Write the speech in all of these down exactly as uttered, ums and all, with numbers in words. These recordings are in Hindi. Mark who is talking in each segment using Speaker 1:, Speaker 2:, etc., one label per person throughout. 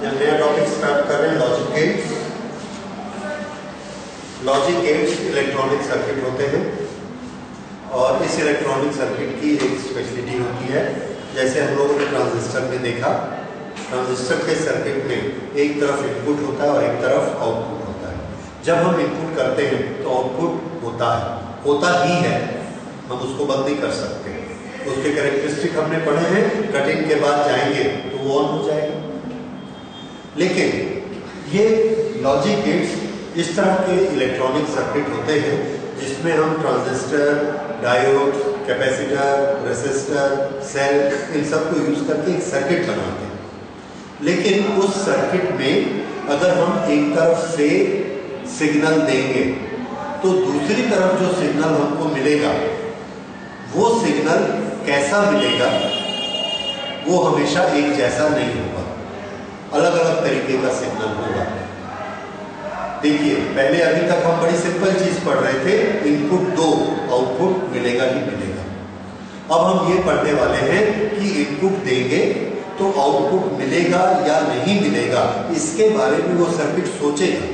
Speaker 1: नया टॉपिक स्टार्ट कर रहे हैं, logic gates. Logic gates electronic circuit होते हैं और इस इलेक्ट्रॉनिक सर्किट की एक स्पेशलिटी होती है, जैसे हम लोगों ने ट्रांजिस्टर में देखा, ट्रांजिस्टर के सर्किट में एक तरफ इनपुट होता है और एक तरफ आउटपुट होता है। जब हम इनपुट करते हैं तो आउटपुट होता है, होता ही है, हम उसको बंद नहीं कर सकते। उसके कैरेक्टरिस्टिक हमने पढ़े हैं, कटिंग के बाद जाएंगे तो वो ऑन हो जाएगा। लेकिन ये लॉजिक गेट्स इस तरह के इलेक्ट्रॉनिक सर्किट होते हैं जिसमें हम transistor, diode, capacitor, resistor, cell, इन सब को यूज करके एक सर्किट बनाते हैं। लेकिन उस सर्किट में अगर हम एक तरफ से सिग्नल देंगे तो दूसरी तरफ जो सिग्नल हमको मिलेगा वो सिग्नल कैसा मिलेगा, वो हमेशा एक जैसा नहीं होगा, अलग अलग तरीके का सिग्नल होगा। देखिए, पहले अभी तक हम बड़ी सिंपल चीज पढ़ रहे थे, इनपुट दो, आउटपुट मिलेगा ही मिलेगा। अब हम ये पढ़ने वाले हैं कि इनपुट देंगे तो आउटपुट मिलेगा या नहीं मिलेगा, इसके बारे में वो सर्किट सोचेगा।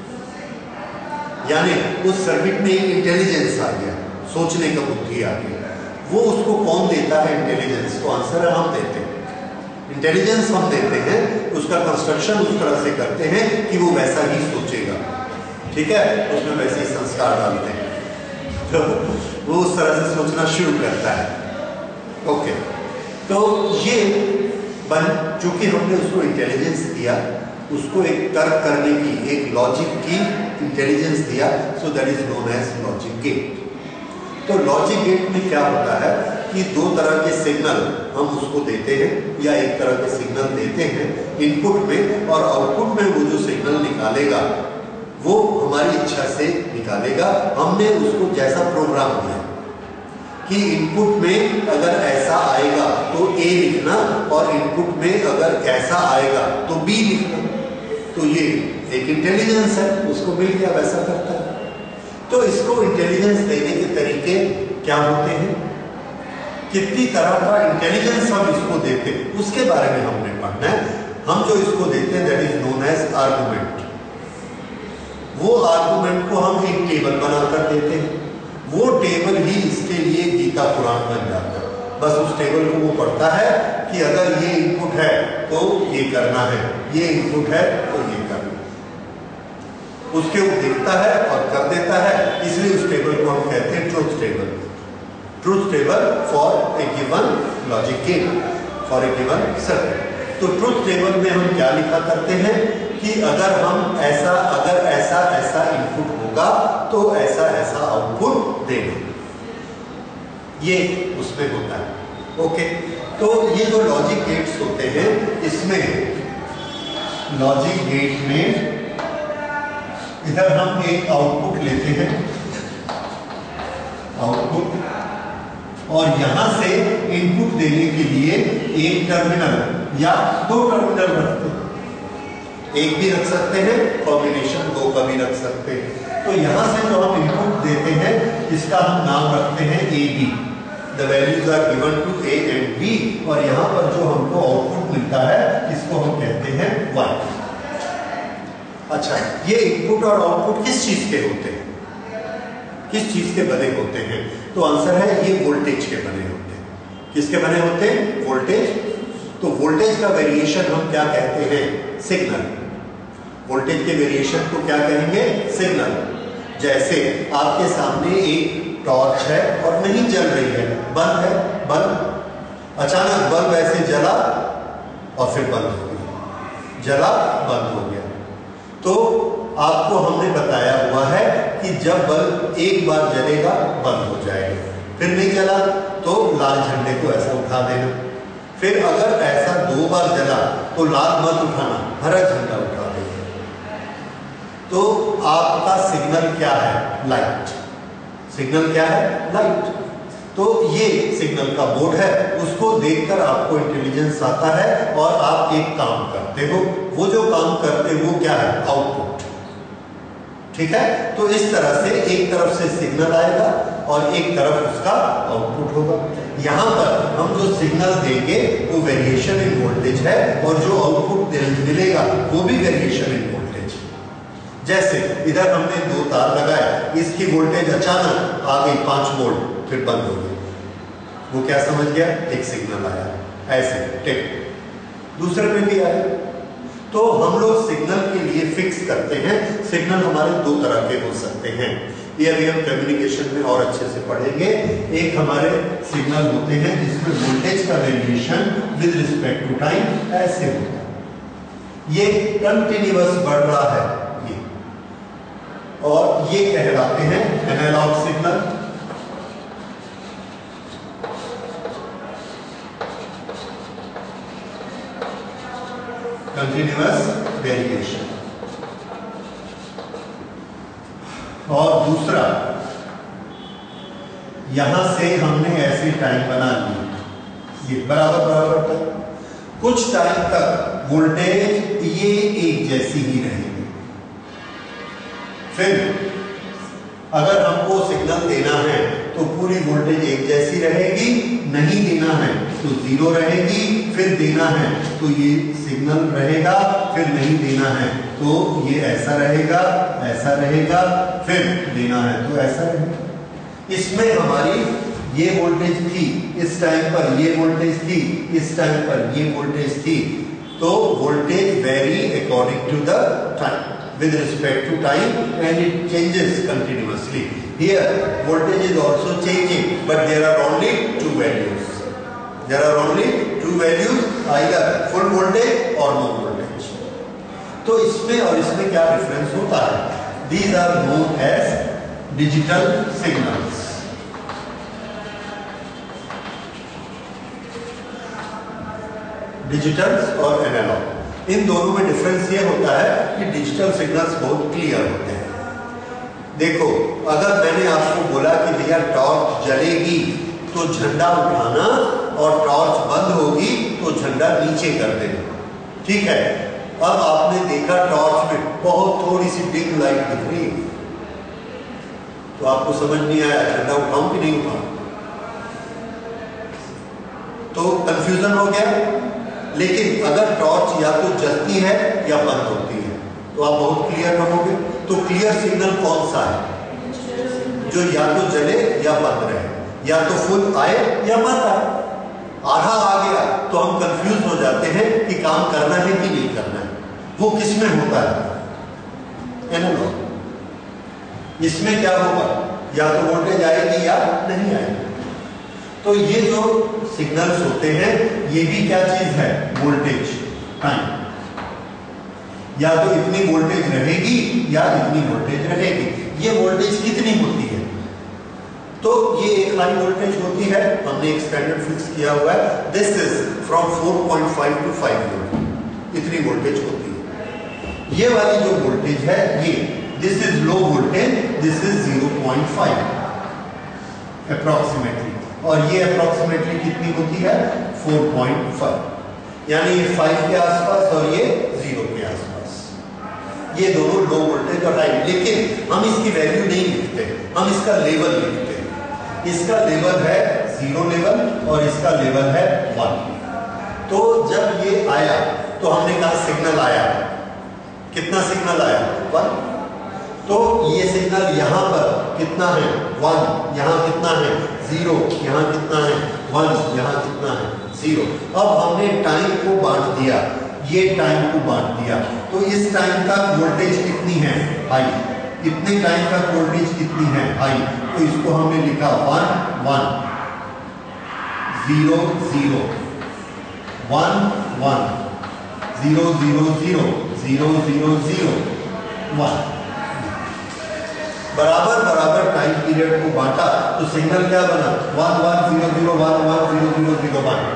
Speaker 1: यानी उस सर्किट में एक इंटेलिजेंस आ गया, सोचने का बुद्धि आ गया। वो उसको कौन देता है इंटेलिजेंस? तो आंसर है हम देते हैं। इंटेलिजेंस हम देते हैं, उसका कंस्ट्रक्शन उस तरह से करते हैं कि वो वैसा ही सोचेगा, ठीक है, उसमें वैसे ही संस्कार डालते हैं, तो वो उस तरह से सोचना शुरू करता है। ओके, तो ये बन चूंकि हमने उसको इंटेलिजेंस दिया, उसको एक तर्क करने की, एक लॉजिक की इंटेलिजेंस दिया, so that is known as logic gate. तो लॉजिक गेट में क्या होता है कि दो तरह के सिग्नल हम उसको देते हैं या एक तरह के सिग्नल देते हैं इनपुट में, और आउटपुट में वो जो सिग्नल निकालेगा वो हमारी इच्छा से निकालेगा। हमने उसको जैसा प्रोग्राम दिया कि इनपुट में अगर ऐसा आएगा तो ए लिखना और इनपुट में अगर ऐसा आएगा तो बी लिखना। तो ये एक इंटेलिजेंस है, उसको मिल गया, वैसा करता है। तो इसको इंटेलिजेंस देने के तरीके क्या होते हैं, कितनी तरह का इंटेलिजेंस हम इसको देते हैं, उसके बारे में हमने पढ़ना है। हम जो इसको देते हैं that is known as argument. वो आर्गुमेंट को हम एक टेबल बनाकर देते हैं, वो टेबल ही इसके लिए गीता पुराण बन जाता है। बस उस टेबल को वो पढ़ता है कि अगर ये इनपुट है तो ये करना है, ये इनपुट है तो ये करना है, उसके वो देखता है और कर देता है। इसलिए उस टेबल को हम कहते हैं truth table. Truth table for a given logic gate, for a given circuit. तो ट्रुथ टेबल में हम क्या लिखा करते हैं कि अगर हम ऐसा अगर ऐसा ऐसा इनपुट होगा तो ऐसा ऐसा आउटपुट देंगे, ये उसमें होता है। ओके, तो ये जो लॉजिक गेट्स होते हैं, इसमें लॉजिक गेट में इधर हम एक आउटपुट लेते हैं, आउटपुट, और यहां से इनपुट देने के लिए एक टर्मिनल या दो टर्मिनल रखते हैं। एक भी रख सकते हैं, कॉम्बिनेशन दो का भी रख सकते हैं। तो यहां से जो हम इनपुट देते हैं इसका हम नाम रखते हैं A B. The values are given to A and B, और यहां पर जो हमको आउटपुट मिलता है इसको हम कहते हैं वन। अच्छा, ये इनपुट और आउटपुट किस चीज के होते हैं, किस चीज के बने होते हैं? तो आंसर है ये वोल्टेज के बने होते हैं। किसके बने होते हैं? वोल्टेज। तो वोल्टेज का वेरिएशन हम क्या कहते हैं? सिग्नल। वोल्टेज के वेरिएशन को क्या कहेंगे? सिग्नल। जैसे आपके सामने एक टॉर्च है और नहीं जल रही है, बल्ब है, बल्ब, अचानक बल्ब ऐसे जला और फिर बंद हो गया, जला बंद हो गया। तो आपको हमने बताया हुआ है कि जब बल्ब एक बार जलेगा बंद हो जाएगा, फिर नहीं जला तो लाल झंडे को ऐसा उठा देना, फिर अगर ऐसा दो बार जला तो लाल मत उठाना, हरा झंडा उठा देना। तो आपका सिग्नल क्या है? लाइट। सिग्नल क्या है? लाइट। तो ये सिग्नल का बोर्ड है, उसको देखकर आपको इंटेलिजेंस आता है और आप एक काम करते हो। वो जो काम करते हो वो क्या है? आउटपुट। ठीक है। तो इस तरह से एक तरफ से सिग्नल आएगा और एक तरफ उसका आउटपुट होगा। यहाँ पर हम जो सिग्नल देंगे वो वेरिएशन इन वोल्टेज है और जो आउटपुट मिलेगा वो भी वेरिएशन इन वोल्टेज। जैसे इधर हमने दो तार लगाए, इसकी वोल्टेज अचानक आ गई पांच वोल्ट, फिर बंद हो गई, वो क्या समझ गया, एक सिग्नल आया, ऐसे टिक। दूसरे पे भी आया। तो हम लोग सिग्नल के लिए फिक्स करते हैं। सिग्नल हमारे दो तरह के हो सकते हैं, ये अभी हम कम्युनिकेशन में और अच्छे से पढ़ेंगे। एक हमारे सिग्नल होते हैं जिसमें वोल्टेज का variation with respect to time ऐसे होता है, ये कंटिन्यूअस बढ़ रहा है ये, और ये कहलाते हैं एनालॉग सिग्नल। Continuous variation. और दूसरा, यहां से हमने ऐसी टाइम बना ली, ये बराबर बराबर तक, कुछ टाइम तक वोल्टेज ये एक जैसी ही रहेगी। फिर अगर हमको सिग्नल देना है तो पूरी वोल्टेज एक जैसी रहेगी, नहीं देना है तो जीरो रहेगी, फिर देना है तो ये सिग्नल रहेगा, फिर नहीं देना है तो ये ऐसा रहेगा, ऐसा रहेगा, फिर देना है तो ऐसा रहेगा। इसमें हमारी ये वोल्टेज थी, इस टाइम पर ये वोल्टेज थी, इस टाइम पर ये वोल्टेज थी, तो voltage vary according to the time with respect to time and it changes continuously. Here voltage is also changing, but there are only two values. There are only two values, either full voltage or no voltage. तो इसमें और इसमें क्या डिफरेंस होता है? These are known as digital signals. Digitals और एनालॉग, इन दोनों में डिफरेंस ये होता है कि डिजिटल सिग्नल्स बहुत क्लियर होते हैं। देखो, अगर मैंने आपको बोला कि भैया टॉर्च जलेगी तो झंडा उठाना और टॉर्च बंद होगी तो झंडा नीचे कर देना, ठीक है। अब आपने देखा टॉर्च में बहुत थोड़ी सी डिम लाइट दिख रही है, तो आपको समझ नहीं आया झंडा उठाऊं कि नहीं उठाऊं, तो कंफ्यूजन हो गया। लेकिन अगर टॉर्च या तो जलती है या बंद होती है तो आप बहुत क्लियर रहोगे। तो क्लियर सिग्नल कौन सा है? जो या तो जले या बंद रहे, या तो फुल आए या बंद आए। आधा आ गया तो हम कंफ्यूज हो जाते हैं कि काम करना है कि नहीं करना है। वो किस में होता है? एनालॉग। इसमें क्या होगा, या तो वोल्टेज आएगी या नहीं आएगी। तो ये जो सिग्नल्स होते हैं ये भी क्या चीज है? Voltage time. या तो इतनी वोल्टेज रहेगी या इतनी वोल्टेज रहेगी। ये वोल्टेज कितनी होती है? तो ये एक हाई वोल्टेज होती है, हमने एक स्टैंडर्ड फिक्स किया हुआ है, this is from four point five to five volt, इतनी वोल्टेज होती है। ये वाली जो वोल्टेज है ये, this is low voltage, this is zero point five approximately, और ये अप्रॉक्सीमेटली कितनी होती है? फोर पॉइंट फाइव, यानी ये फाइव के आसपास और ये जीरो के आसपास। ये दोनों लो वोल्टेज और हाई, लेकिन हम इसकी वैल्यू नहीं लिखते, हम इसका लेवल लिखते हैं। इसका लेवल है जीरो लेवल और इसका लेवल है वन। तो जब ये आया तो हमने कहा सिग्नल आया, कितना सिग्नल आया? वन। तो ये सिग्नल यहाँ पर कितना है? वन। यहाँ कितना है? जीरो। यहाँ कितना है? वन। यहाँ कितना है? जीरो। अब हमने टाइम को बांट दिया, ये टाइम को बांट दिया, तो इस टाइम का वोल्टेज कितनी है? हाई। इतने टाइम का वोल्टेज कितनी है? हाई। तो इसको हमने लिखा one one, zero zero, one one, zero zero zero, zero zero zero, one. बराबर बराबर टाइम पीरियड को बांटा तो सिग्नल क्या बना? One one zero zero one one zero zero zero one.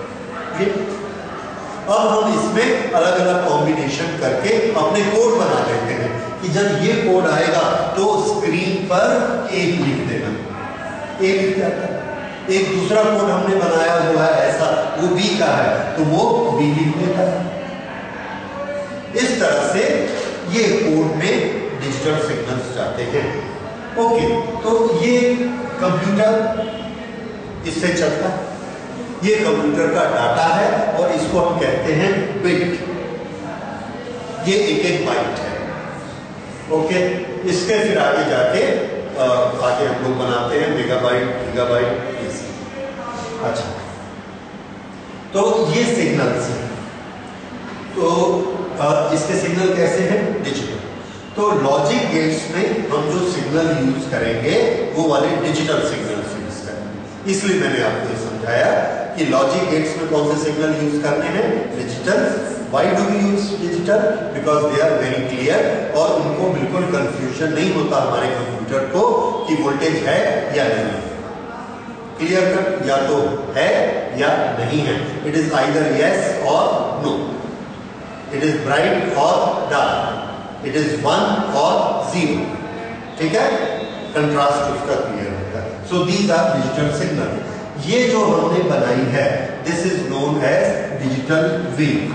Speaker 1: अब हम इसमें अलग अलग कॉम्बिनेशन करके अपने कोड बना लेते हैं कि जब ये कोड आएगा तो स्क्रीन पर एक लिख देना, एक लिख जाता है। एक दूसरा कोड हमने बनाया हुआ है ऐसा, वो बी का है तो वो बी लिख देता है। इस तरह से ये कोड में डिजिटल सिग्नल्स जाते हैं। ओके, तो ये कंप्यूटर इससे चलता है, ये कंप्यूटर का डाटा है और इसको हम कहते हैं बिट। ये एक एक बाइट है। ओके, इसके फिर आगे जाके आ, आगे हम लोग बनाते हैं मेगाबाइट, गीगाबाइट, ऐसे। अच्छा, तो ये सिग्नल्स हैं। तो आ, इसके सिग्नल कैसे हैं? डिजिटल। तो लॉजिक गेट्स में हम जो सिग्नल यूज करेंगे वो वाले डिजिटल सिग्नल्स यूज करेंगे। इसलिए मैंने आपको ये समझाया कि लॉजिक गेट्स में कौन से सिग्नल यूज करने हैं? Digital. Why do we use digital? Because they are very clear और उनको बिल्कुल कंफ्यूजन नहीं होता हमारे कंप्यूटर को कि वोल्टेज है या नहीं। क्लियर कट, या तो है या नहीं है। It is either yes or no, it is bright or dark, it is one और जीरो। ठीक है, कंट्रास्ट उसका क्लियर होता है। So these are digital signal. ये जो हमने बनाई है this is known as digital wave.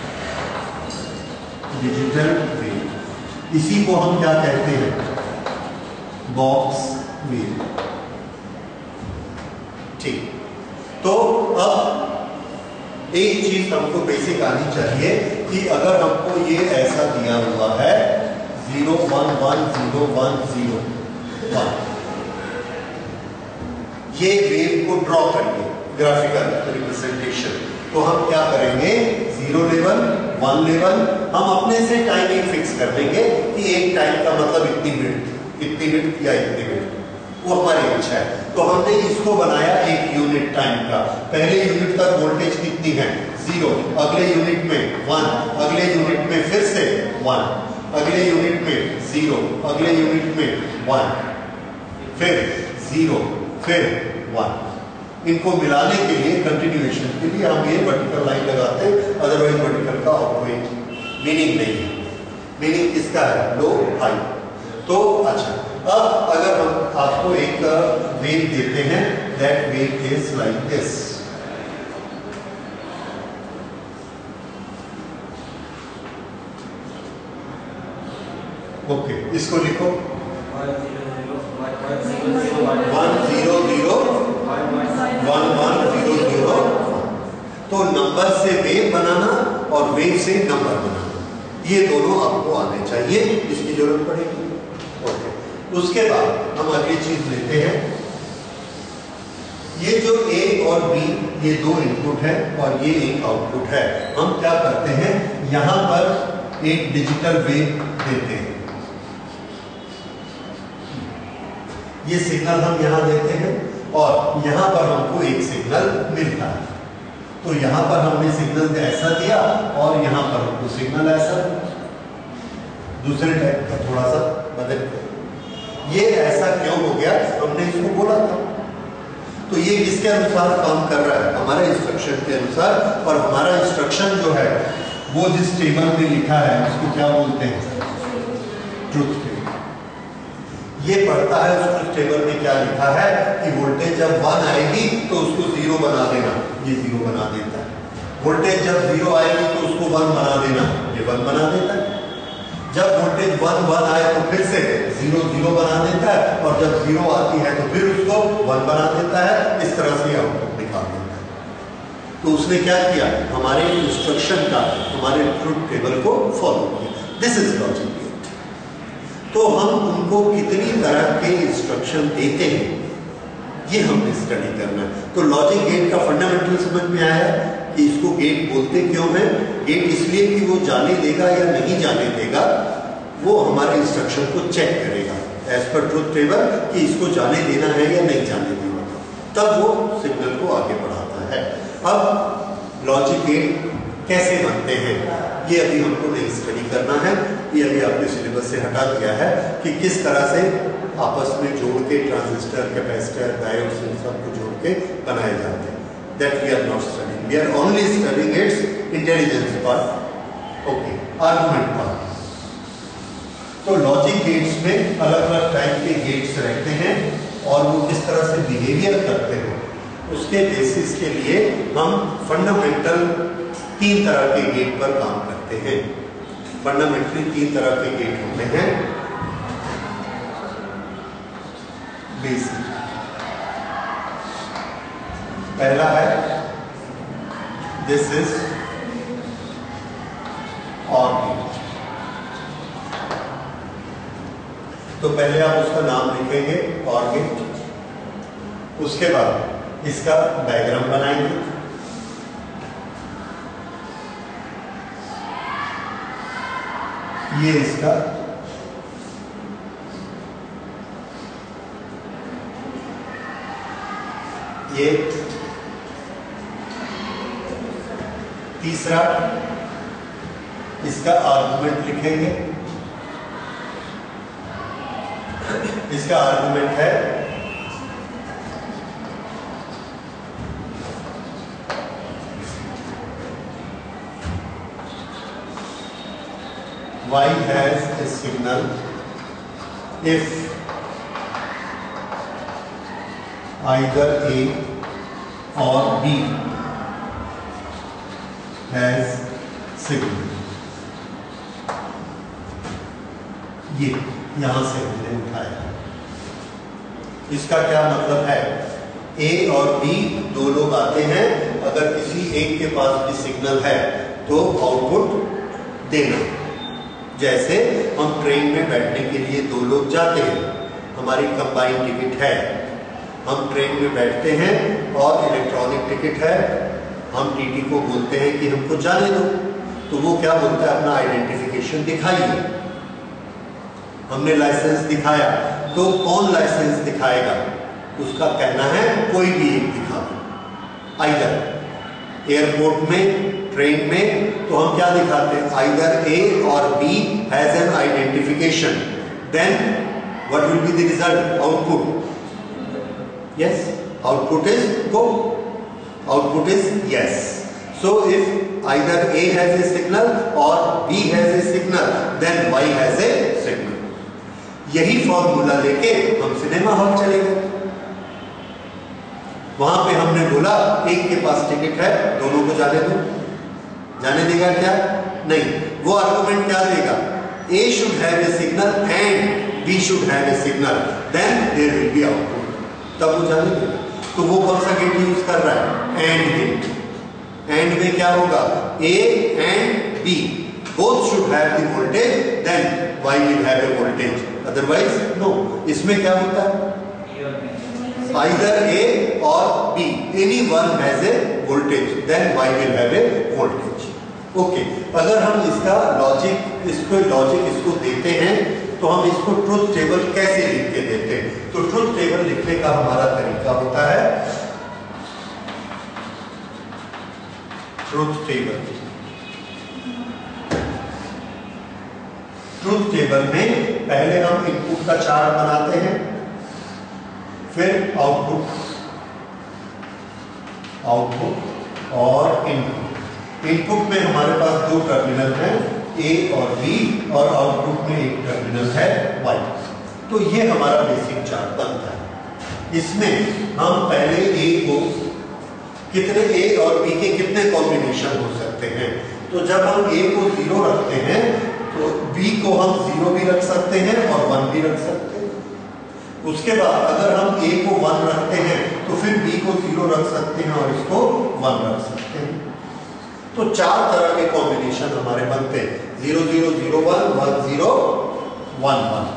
Speaker 1: Digital wave, इसी को हम क्या कहते हैं? Box wave. ठीक, तो अब एक चीज हमको बेसिक आनी चाहिए कि अगर हमको ये ऐसा दिया हुआ है zero one one zero one zero one, ये वेव को ड्रॉ करिए ग्राफिकल रिप्रेजेंटेशन, तो हम क्या करेंगे? जीरो लेवल, वन लेवल, हम अपने से टाइमिंग फिक्स कर देंगे कि एक टाइम का मतलब इतनी मिनट, इतनी मिनट या इतनी मिनट, वो हमारी इच्छा है। तो हमने इसको बनाया एक यूनिट टाइम का। पहले यूनिट तक वोल्टेज कितनी है? जीरो। अगले यूनिट में वन, अगले यूनिट में फिर से वन, अगले यूनिट में जीरो, अगले यूनिट में वन, फिर जीरो, फिर वन। इनको मिलाने के लिए, कंटिन्यूएशन के लिए हम ये वर्टिकल लाइन लगाते हैं, अदरवाइज वर्टिकल का और कोई मीनिंग नहीं है। मीनिंग किसका है? Low high. तो अच्छा, अब अगर हम आपको एक वेव देते हैं, that wave is like this. Okay, इसको लिखो one zero zero one one zero zero. तो नंबर से वेव बनाना और वेव से नंबर बनाना, ये दोनों आपको आने चाहिए, इसकी जरूरत पड़ेगी। ओके, उसके बाद हम अगली चीज लेते हैं। ये जो ए और बी, ये दो इनपुट है और ये एक आउटपुट है। हम क्या करते हैं? यहां पर एक डिजिटल वेव देते हैं। ये सिग्नल हम यहां देते हैं और यहां पर हमको एक सिग्नल मिलता है। तो यहां पर हमने सिग्नल ऐसा दिया और यहां पर हमको सिग्नल ऐसा, दूसरे टाइप का थोड़ा सा बदल। ये ऐसा क्यों हो गया? हमने इसको बोला था। तो ये किसके अनुसार काम कर रहा है? हमारे इंस्ट्रक्शन के अनुसार। और हमारा इंस्ट्रक्शन जो है वो जिस टेबल में लिखा है उसको क्या बोलते हैं? Truth table. ये पढ़ता है उस ट्रुथ टेबल में क्या लिखा है कि वोल्टेज जब वन आएगी तो उसको जीरो बना देना, ये जीरो बना देता है। वोल्टेज जब जीरो आएगी तो उसको वन बना देना, ये वन बना देता है। जब वोल्टेज वन वन आए तो फिर से जीरो जीरो बना देता है और जब जीरो आती है तो फिर उसको वन बना देता है। इस तरह से आउटपुट निकाल देता है। तो उसने क्या किया? हमारे इंस्ट्रक्शन का, हमारे ट्रुथ टेबल को फॉलो किया। This is logic gate. तो हम उनको कितनी तरह के इंस्ट्रक्शन देते हैं ये हमने स्टडी करना है। तो लॉजिक गेट का फंडामेंटल समझ में आया कि इसको गेट बोलते क्यों है। गेट इसलिए कि वो जाने देगा या नहीं जाने देगा, वो हमारे इंस्ट्रक्शन को चेक करेगा एज पर ट्रुथ टेबल कि इसको जाने देना है या नहीं जाने देना, तब वो सिग्नल को आगे बढ़ाता है। अब लॉजिक गेट कैसे बनते हैं ये अभी हमको नहीं स्टडी करना है, ये अभी आपने सिलेबस से हटा दिया है कि किस तरह से आपस में जोड़ के ट्रांजिस्टर, कैपेसिटर, डायोड्स इन सबको जोड़ के बनाए जाते हैं। That we are not studying. We are only studying its intelligence part. Okay, argument part. तो लॉजिक गेट्स में अलग अलग टाइप के गेट्स रहते हैं और वो किस तरह से बिहेवियर करते हैं उसके बेसिस के लिए हम फंडामेंटल तीन तरह के गेट पर काम करते हैं। फंडामेंटली तीन तरह के गेट होते हैं। बेसिक। पहला है दिस इज ऑर्बिट। तो पहले आप उसका नाम लिखेंगे ऑर्बिट, उसके बाद इसका डायग्राम बनाएंगे। ये इसका ये तीसरा इसका आर्गुमेंट लिखेंगे। इसका आर्गुमेंट है y has a signal if either A or B has signal। ये यहां से हमने उठाया। इसका क्या मतलब है? A और B दो लोग आते हैं, अगर किसी एक के पास भी सिग्नल है तो आउटपुट देना। जैसे हम ट्रेन में बैठने के लिए दो लोग जाते हैं, हमारी कंबाइन टिकट है, हम ट्रेन में बैठते हैं और इलेक्ट्रॉनिक टिकट है, हम टीटी को बोलते हैं कि हमको जाने दो, तो वो क्या बोलता है? अपना आइडेंटिफिकेशन दिखाइए। हमने लाइसेंस दिखाया, तो कौन लाइसेंस दिखाएगा? उसका कहना है कोई भी एक दिखा दो। आइदर एयरपोर्ट में, ट्रेन में, तो हम क्या दिखाते हैं? Either A or B has an identification, then what will be the result? Output. Yes, output is go, output is yes. So if either A has a signal or B has a signal, then Y has a signal। यही फॉर्मूला लेके हम सिनेमा हॉल चले गए। वहां पे हमने बोला एक के पास टिकट है, दोनों को जाने दो। जाने देगा क्या? नहीं। वो आर्गुमेंट क्या देगा? A should have a signal and B should have a signal, then there will be output। तब वो जाने देगा। तो वो कौन सा गेट यूज कर रहा है? And gate. एंड में क्या होगा? A and B both should have the voltage, then Y will have a voltage, otherwise no। इसमें क्या होता है? Either A or B, any one has a voltage, then Y will have a voltage। Okay, अगर हम इसका लॉजिक, इसको लॉजिक इसको देते हैं, तो हम इसको ट्रुथ टेबल कैसे लिख के देते हैं? तो ट्रुथ टेबल लिखने का हमारा तरीका होता है ट्रुथ टेबल। ट्रुथ टेबल में पहले हम इनपुट का चार्ट बनाते हैं, फिर आउटपुट, आउटपुट और इनपुट। इनपुट में हमारे पास दो टर्मिनल हैं, ए और बी, और आउटपुट में एक टर्मिनल है वाई। तो ये हमारा बेसिक चार्ट बनता है। इसमें हम पहले ए को कितने ए और बी के कितने कॉम्बिनेशन हो सकते हैं? तो जब हम ए को जीरो रखते हैं तो बी को हम जीरो भी रख सकते हैं और वन भी रख सकते हैं। उसके बाद अगर हम ए को वन रखते हैं तो फिर बी को जीरो रख सकते हैं और इसको वन रख सकते हैं। तो चार तरह के कॉम्बिनेशन हमारे बनते हैं, zero zero zero one, one zero, one one.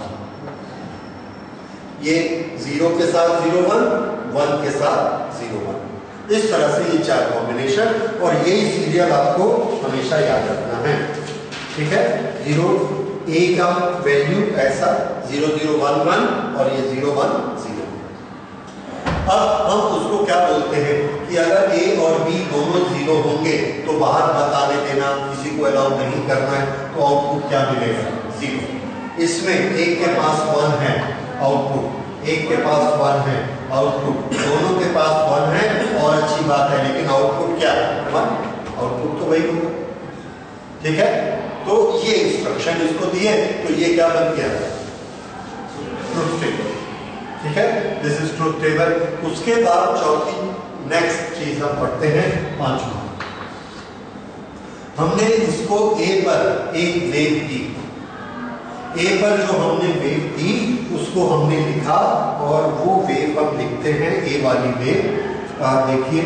Speaker 1: ये जीरो के साथ जीरो वन, वन के साथ जीरो वन। इस तरह से ये चार कॉम्बिनेशन, और यही सीरियल आपको हमेशा याद रखना है। ठीक है, जीरो ए का वैल्यू ऐसा, जीरो जीरो वन वन, और ये जीरो वन जीरो। अब हम उसको क्या बोलते हैं कि अगर ए और बी दोनों जीरो होंगे तो बाहर बताने देना, किसी को अलाउ नहीं करना है, तो आउटपुट क्या मिलेगा? जीरो। इसमें एक के पास वन है आउटपुट, एक के पास वन है आउटपुट, दोनों के पास वन है और अच्छी बात है, लेकिन आउटपुट क्या है? वन। आउटपुट तो वही होगा। ठीक है, तो ये इंस्ट्रक्शन इसको दिए, तो ये क्या बन गया? Truth table. ठीक है, दिस इज ट्रुथ टेबल। उसके बाद चौथी नेक्स्ट चीज हम पढ़ते हैं, पांचवा। हमने इसको ए पर एक वेव दी, ए पर जो हमने वेव दी उसको हमने लिखा और वो वेव अब लिखते हैं, ए वाली वेव देखिए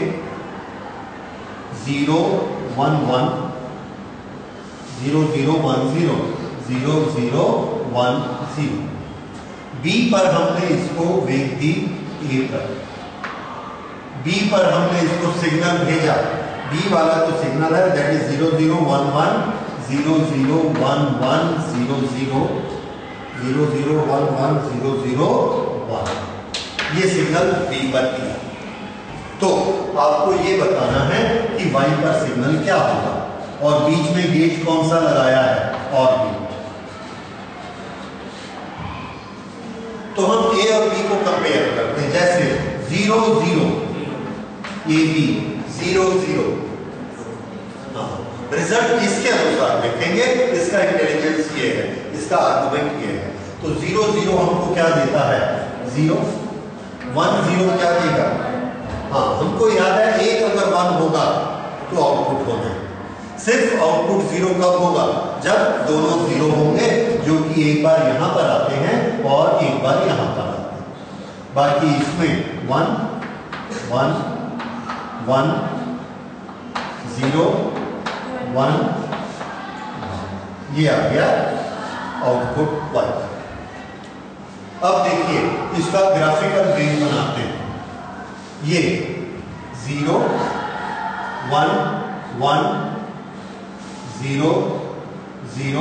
Speaker 1: zero one one zero zero one zero zero zero one zero. B पर हमने इसको वेव दी ए पर, बी पर हमने इसको सिग्नल भेजा, बी वाला जो सिग्नल है that is zero zero one one zero zero one one zero zero zero zero one one zero zero one, ये सिग्नल बी पर दिया। तो आपको ये बताना है कि वाई पर सिग्नल क्या होगा और बीच में गेज कौन सा लगाया है और बी। तो हम ए और बी को कंपेयर करते हैं, जैसे zero zero A B zero zero, result इसके अनुसार लिखेंगे, इसका इंटेलिजेंस ये है, इसका आर्गुमेंट ये है। तो जीरो जीरो हमको क्या देता है जीरो, वन जीरो क्या देगा, हाँ हमको याद है एक अगर वन होगा तो आउटपुट होना है। सिर्फ आउटपुट जीरो कब होगा, जब दोनों जीरो होंगे, जो कि एक बार यहां पर आते हैं और एक बार यहां पर आते हैं। बाकी इसमें one one one zero one, ये आ गया आउटपुट वन। अब देखिए इसका ग्राफिकल रेंज बनाते हैं, ये zero one one zero zero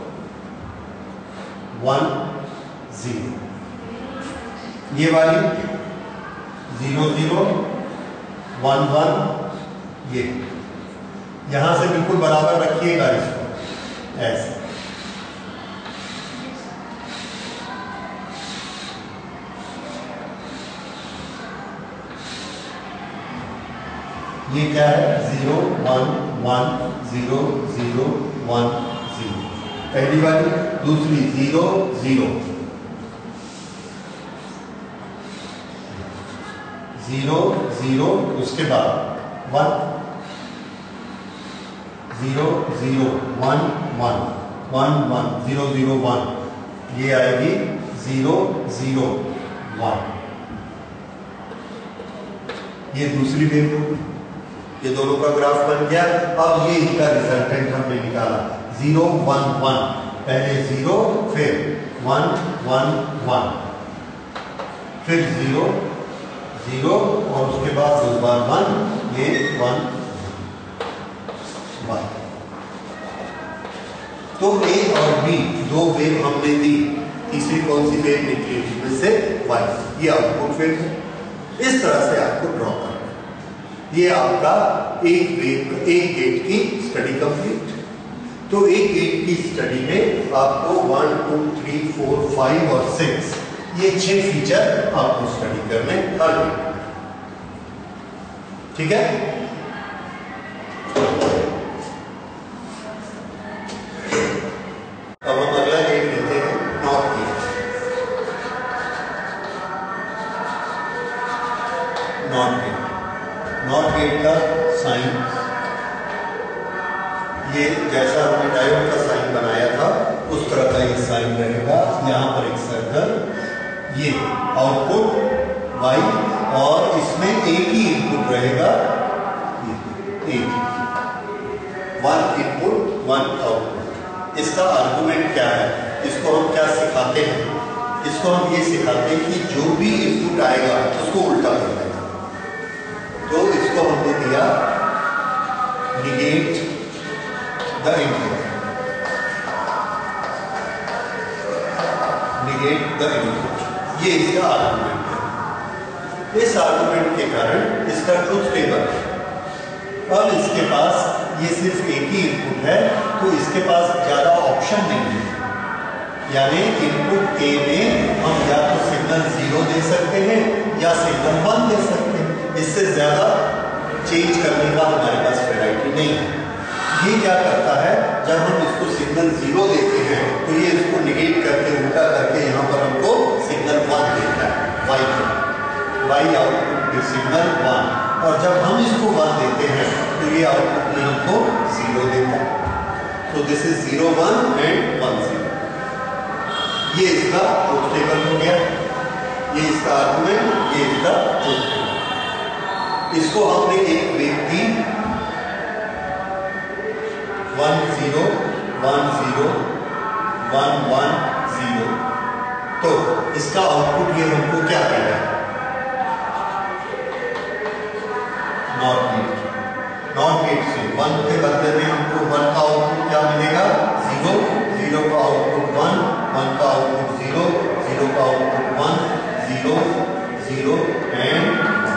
Speaker 1: one zero, ये वाली जीरो जीरो वन वन, ये यहां से बिल्कुल बराबर रखिएगा इसको ऐसे। ये क्या है zero one one zero zero one zero, पहली वाली। दूसरी जीरो जीरो जीरो जीरो, उसके बाद one zero zero one one one one zero zero one, ये आएगी जीरो जीरो वन, ये दूसरी वेव होगी। ये दोनों का ग्राफ बन गया। अब ये इसका रिजल्टेंट हमने निकाला जीरो वन वन, पहले जीरो फिर वन वन वन फिर जीरो जीरो और उसके बाद दो बार वन, ये वन वन। तो ए और बी दो वेव हमने दी, तीसरी कौन सी वेव निकली उसमें से वाई, ये आउटपुट वेव है। इस तरह से आपको ड्रॉ करना है। ये आपका एक वेव एक गेट की स्टडी कंप्लीट। तो एक गेट की स्टडी में आपको one two three four five और सिक्स, ये छह फीचर आपको स्टडी करने हर गेट, ठीक है। अब हम अगला गेट लेते हैं, not gate. Not gate not gate का साइन, ये जैसा हमने डायोड का साइन बनाया था उस तरह का ये साइन रहेगा। यहाँ पर एक सर्कल, ये आउटपुट वाई और इसमें एक ही इनपुट रहेगा, एक वन इनपुट वन आउटपुट। इसका आर्गुमेंट क्या है, इसको हम क्या सिखाते हैं, इसको हम ये सिखाते हैं कि जो भी इनपुट आएगा उसको उल्टा कर देगा। तो इसको हमने दिया negate the input, negate the input, ये इसका आर्गुमेंट है। इस आर्गुमेंट के कारण इसका ट्रुथ टेबल, अब इसके पास ये सिर्फ एक ही इनपुट है तो इसके पास ज्यादा ऑप्शन नहीं है, यानी इनपुट ए में हम या तो सिग्नल जीरो दे सकते हैं या सिग्नल वन दे सकते हैं, इससे ज्यादा चेंज करने का हमारे पास वैरायटी नहीं है। ये क्या करता है, जब हम इसको सिग्नल जीरो देते हैं तो ये इसको निगेट करके उल्टा करके यहाँ पर हमको सिग्नल वन देता है, वाई को, वाई आउटपुट में सिग्नल वन, और जब हम इसको वन देते हैं तो ये आउटपुट में हमको जीरो देता है। तो this is zero one and one zero. ये इसका ट्रुथ टेबल हो गया, ये इसका आर्गुमेंट, ये इसका ट्रुथ टेबल। इसको हमने एक वेव दी one zero one zero one one zero, तो इसका आउटपुट ये हमको क्या देगा? Not gate. नॉट गेट से वन के बदले में हमको वन का आउटपुट क्या मिलेगा? जीरो, जीरो का आउटपुट वन, वन का आउटपुट जीरो, जीरो का output one, zero zero and one.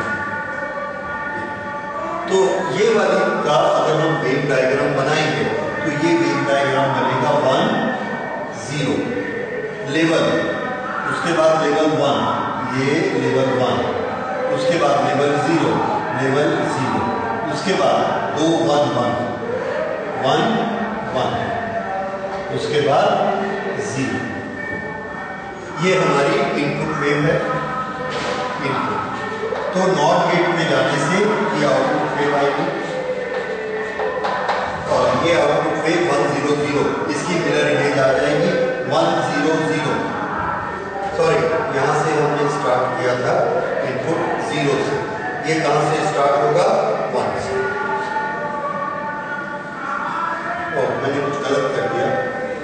Speaker 1: तो ये वाली का अगर हम वेव डायग्राम बनाएंगे तो ये वेव डायग्राम बनेगा वन जीरो लेवल, उसके बाद लेवल वन, ये लेवल वन, उसके बाद लेवल जीरो, लेवल जीरो, उसके बाद दो वन वन वन वन, उसके बाद जीरो। ये हमारी इनपुट वेव है, इनपुट। तो नॉट गेट में जाने से ये आउटपुट वेव आएगी और ये output wave one zero zero, इसकी मिरर इमेज आ जाएगी वन जीरो जीरो। सॉरी, यहां से हमने स्टार्ट किया था इनपुट जीरो से, ये कहां से स्टार्ट होगा? वन से। ओ, मैंने कुछ गलत कर दिया।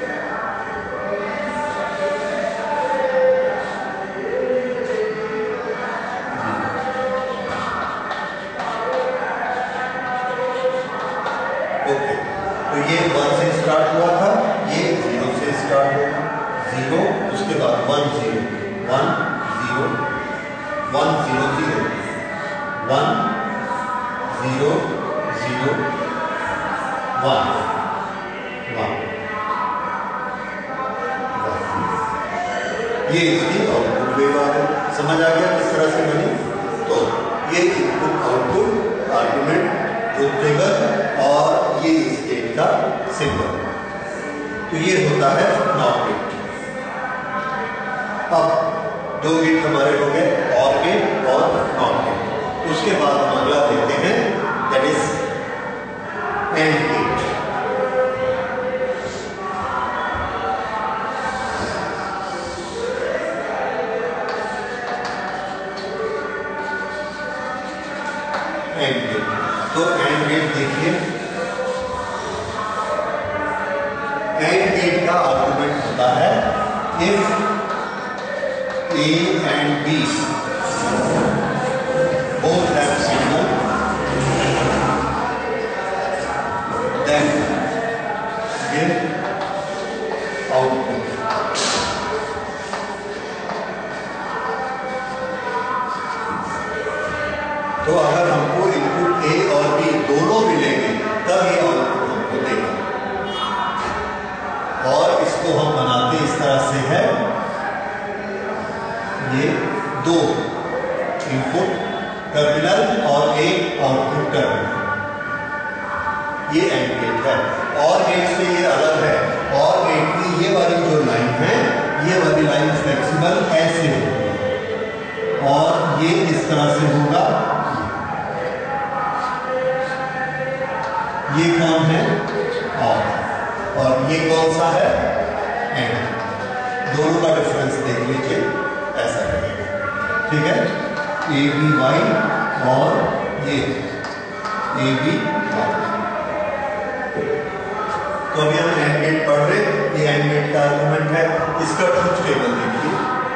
Speaker 1: ओके, तो ये वन से स्टार्ट हुआ था, ये जीरो से स्टार्ट होगा, जीरो, उसके बाद one zero, one zero, one zero zero, one zero zero, one one, ये इसकी आउटपुट वेव आ गई। समझ आ गया किस तरह से बनी? तो ये input output argument truth table और ये इस गेट का सिंबल। तो ये होता है नॉट गेट। अब दो गेट हमारे हो गए, और गेट और नॉट गेट। उसके बाद हम अगला देखते हैं, that is and gate. And gate, तो एंड गेट देखिए, एंड गेट का आर्गुमेंट होता है if A and B both have signal, then give output. तो अगर हमको इनपुट A और B दोनों मिलेंगे तब ये आउटपुट हमको देगा। और इसको हम बनाते इस तरह से है, ये दो इनपुट टर्मिनल और एक आउटपुट टर्मिनल, ये एंड गेट है। और गेट से ये अलग है, और गेट की ये वाली जो लाइन है, ये वाली लाइन फ्लेक्सिबल ऐसे होगी और ये इस तरह से होगा। ये कौन है? ऑफ, और ये कौन सा है? एंड। दोनों का डिफरेंस देख लीजिए, ऐसा करेंगे, ठीक है? ए बी वाई और ये ए बी वाई। तो अभी हम एंड गेट पढ़ रहे, ये एंड गेट का आर्गुमेंट है। इसका ट्रुथ टेबल देखिए,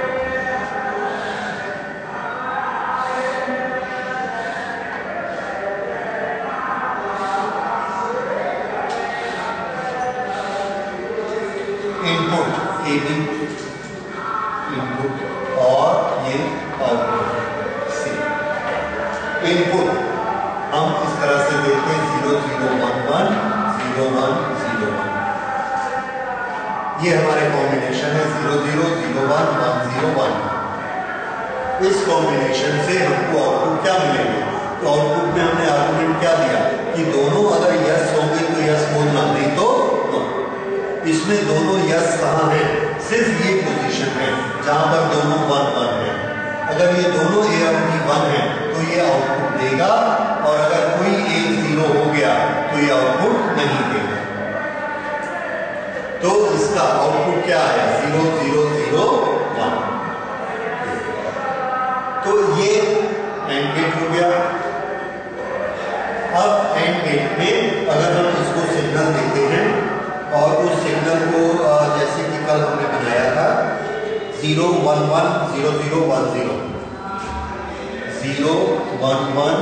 Speaker 1: इनपुट ए बी इनपुट और ये आउटपुट सी। इनपुट हम इस तरह से देखते हैं, zero zero one one, zero one zero one, ये हमारे कॉम्बिनेशन है, zero zero zero one one zero one. इस कॉम्बिनेशन से हमको आउटपुट क्या मिलेंगे? तो आउटपुट में हमने आर्गुमेंट क्या दिया कि दोनों अगर यस होंगे तो यस बोलना, नहीं तो नो। इसमें दोनों यस कहाँ है? सिर्फ ये पोजीशन है जहां पर दोनों वन वन है। अगर ये दोनों ए और बी वन है तो ये आउटपुट देगा, और अगर कोई एक जीरो हो गया तो ये आउटपुट नहीं देगा। तो इसका आउटपुट क्या आया, जीरो जीरो जीरो वन। तो ये एंड गेट हो गया। अब एंड गेट में अगर हम इसको सिग्नल देते हैं और उस सिग्नल को जैसे कि कल हमने बनाया था zero one one zero zero one zero, zero one one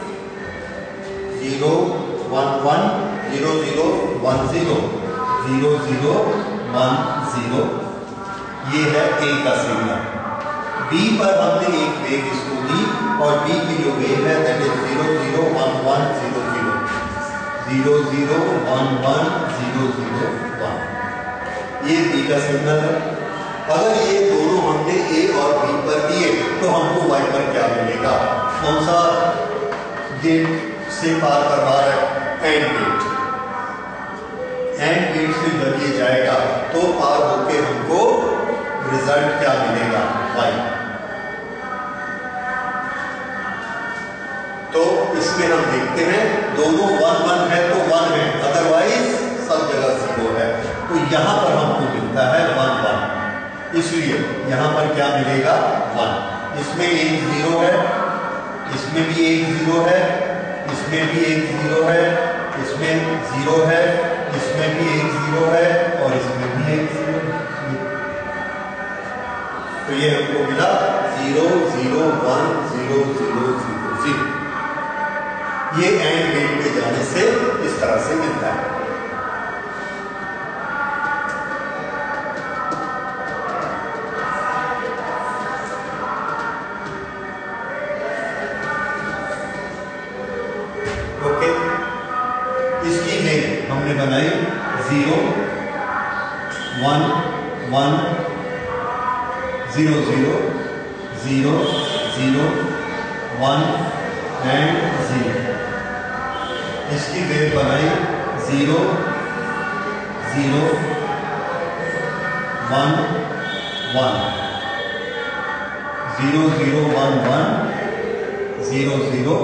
Speaker 1: zero one one zero zero one zero, zero zero one zero, ये है ए का सिग्नल। बी पर हमने एक वेव इसको दी और बी की जो वेव है that is zero zero one one zero zero, zero zero one one zero zero one, ये बी का सिग्नल है। अगर ये दोनों हमने ए और बी पर दिए तो हमको वाई पर क्या मिलेगा, कौन सा गेट से पार करवा रहा है, एंड गेट। एंड गेट से जब ये जाएगा तो पार होके हमको रिजल्ट क्या मिलेगा, वाई। तो इसमें हम देखते हैं दोनों वन वन है तो वन है, अदरवाइज सब जगह जीरो है। तो यहां पर हमको मिलता है वन वन, इसलिए यहां पर क्या मिलेगा, वन। इसमें एक जीरो है, इसमें भी एक जीरो है, इसमें भी एक जीरो है, इसमें जीरो है, इसमें भी एक जीरो है और इसमें भी एक जीरो है। तो ये हमको मिला zero zero one zero zero zero zero. ये एंड गेट पे जाने से इस तरह से मिलता है। ओके, इसकी वेव हमने बनाई zero one one zero zero zero zero one and zero. इसकी वेव बनाई zero zero one one zero zero one one zero zero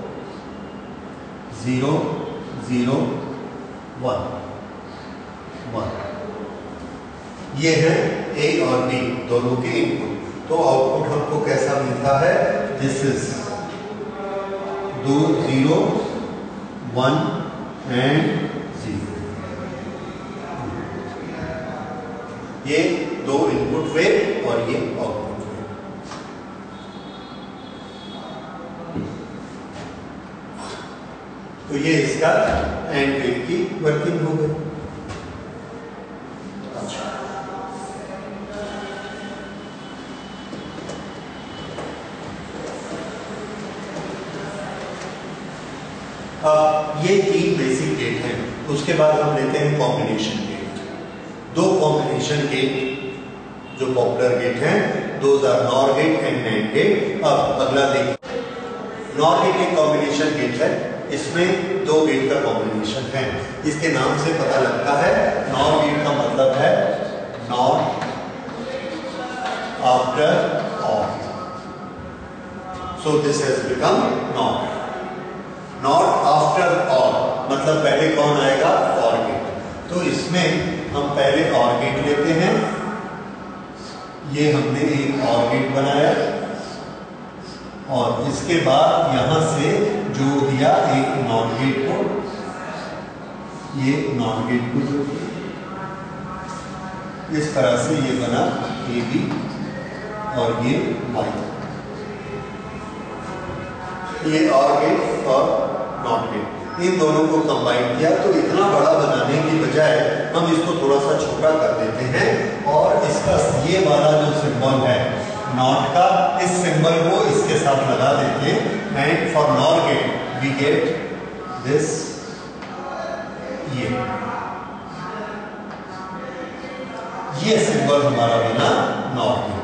Speaker 1: zero zero one one. ये है ए और बी दोनों के इनपुट। तो आउटपुट हमको कैसा मिलता है, दिस इज दो जीरो वन एंड जीरो। ये दो इनपुट वेव और ये आउटपुट वेव। तो ये इसका एंड वेव की वर्किंग हो गई। अब ये तीन बेसिक गेट हैं, उसके बाद हम लेते हैं कॉम्बिनेशन गेट। दो कॉम्बिनेशन गेट जो पॉपुलर गेट हैं, those are nor gate and nand gate. अब अगला देखिए, नॉर गेट एक कॉम्बिनेशन गेट है, इसमें दो गेट का कॉम्बिनेशन है। इसके नाम से पता लगता है, नॉर गेट का मतलब है nor after or, so this has become nor. Not after or मतलब पहले कौन आएगा, और गेट। तो इसमें हम पहले और गेट लेते हैं, ये हमने एक और गेट बनाया और इसके बाद यहां से जोड़ दिया एक नॉट गेट को, ये नॉट गेट को जोड़ दिया। इस तरह से ये बना ए बी और ये वाई, ये और गेट और नॉट गेट, इन दोनों को कंबाइन किया तो इतना बड़ा बनाने की बजाय हम इसको थोड़ा सा छोटा कर देते हैं और इसका ये वाला जो सिंबल है नॉट का, इस सिंबल को इसके साथ लगा देते हैं and for nor gate we get this, ये ये सिंबल हमारा बना नॉर गेट।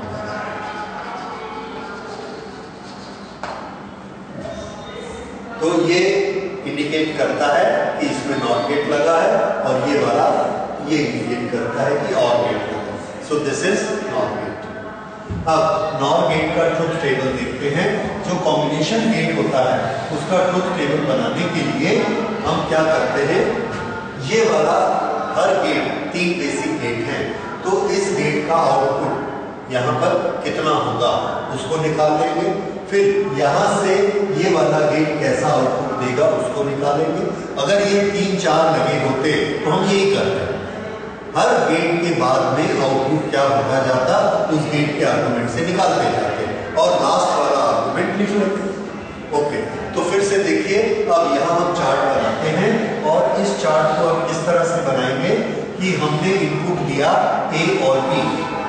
Speaker 1: तो ये इंडिकेट करता है कि इसमें नॉट गेट लगा है और ये वाला ये इंडिकेट करता है कि और गेट लगा है। So this is not gate. अब नॉर गेट का ट्रुथ टेबल देखते हैं। जो कॉम्बिनेशन गेट होता है उसका ट्रुथ टेबल बनाने के लिए हम क्या करते हैं, ये वाला हर गेट तीन बेसिक गेट हैं, तो इस गेट का आउटपुट यहाँ पर कितना होगा उसको निकाल लेंगे। फिर यहाँ से ये वाला गेट कैसा आउटपुट देगा उसको निकालेंगे। अगर ये तीन चार लगे होते तो हम यही करते हैं, हर गेट के बाद में आउटपुट क्या होगा जाता उस गेट के आर्गुमेंट से निकालते जाते और लास्ट वाला आर्गुमेंट लिख लेते। ओके, तो फिर से देखिए, अब यहाँ हम चार्ट बनाते हैं और इस चार्ट को हम किस तरह से बनाएंगे कि हमने इनपुट दिया ए और बी,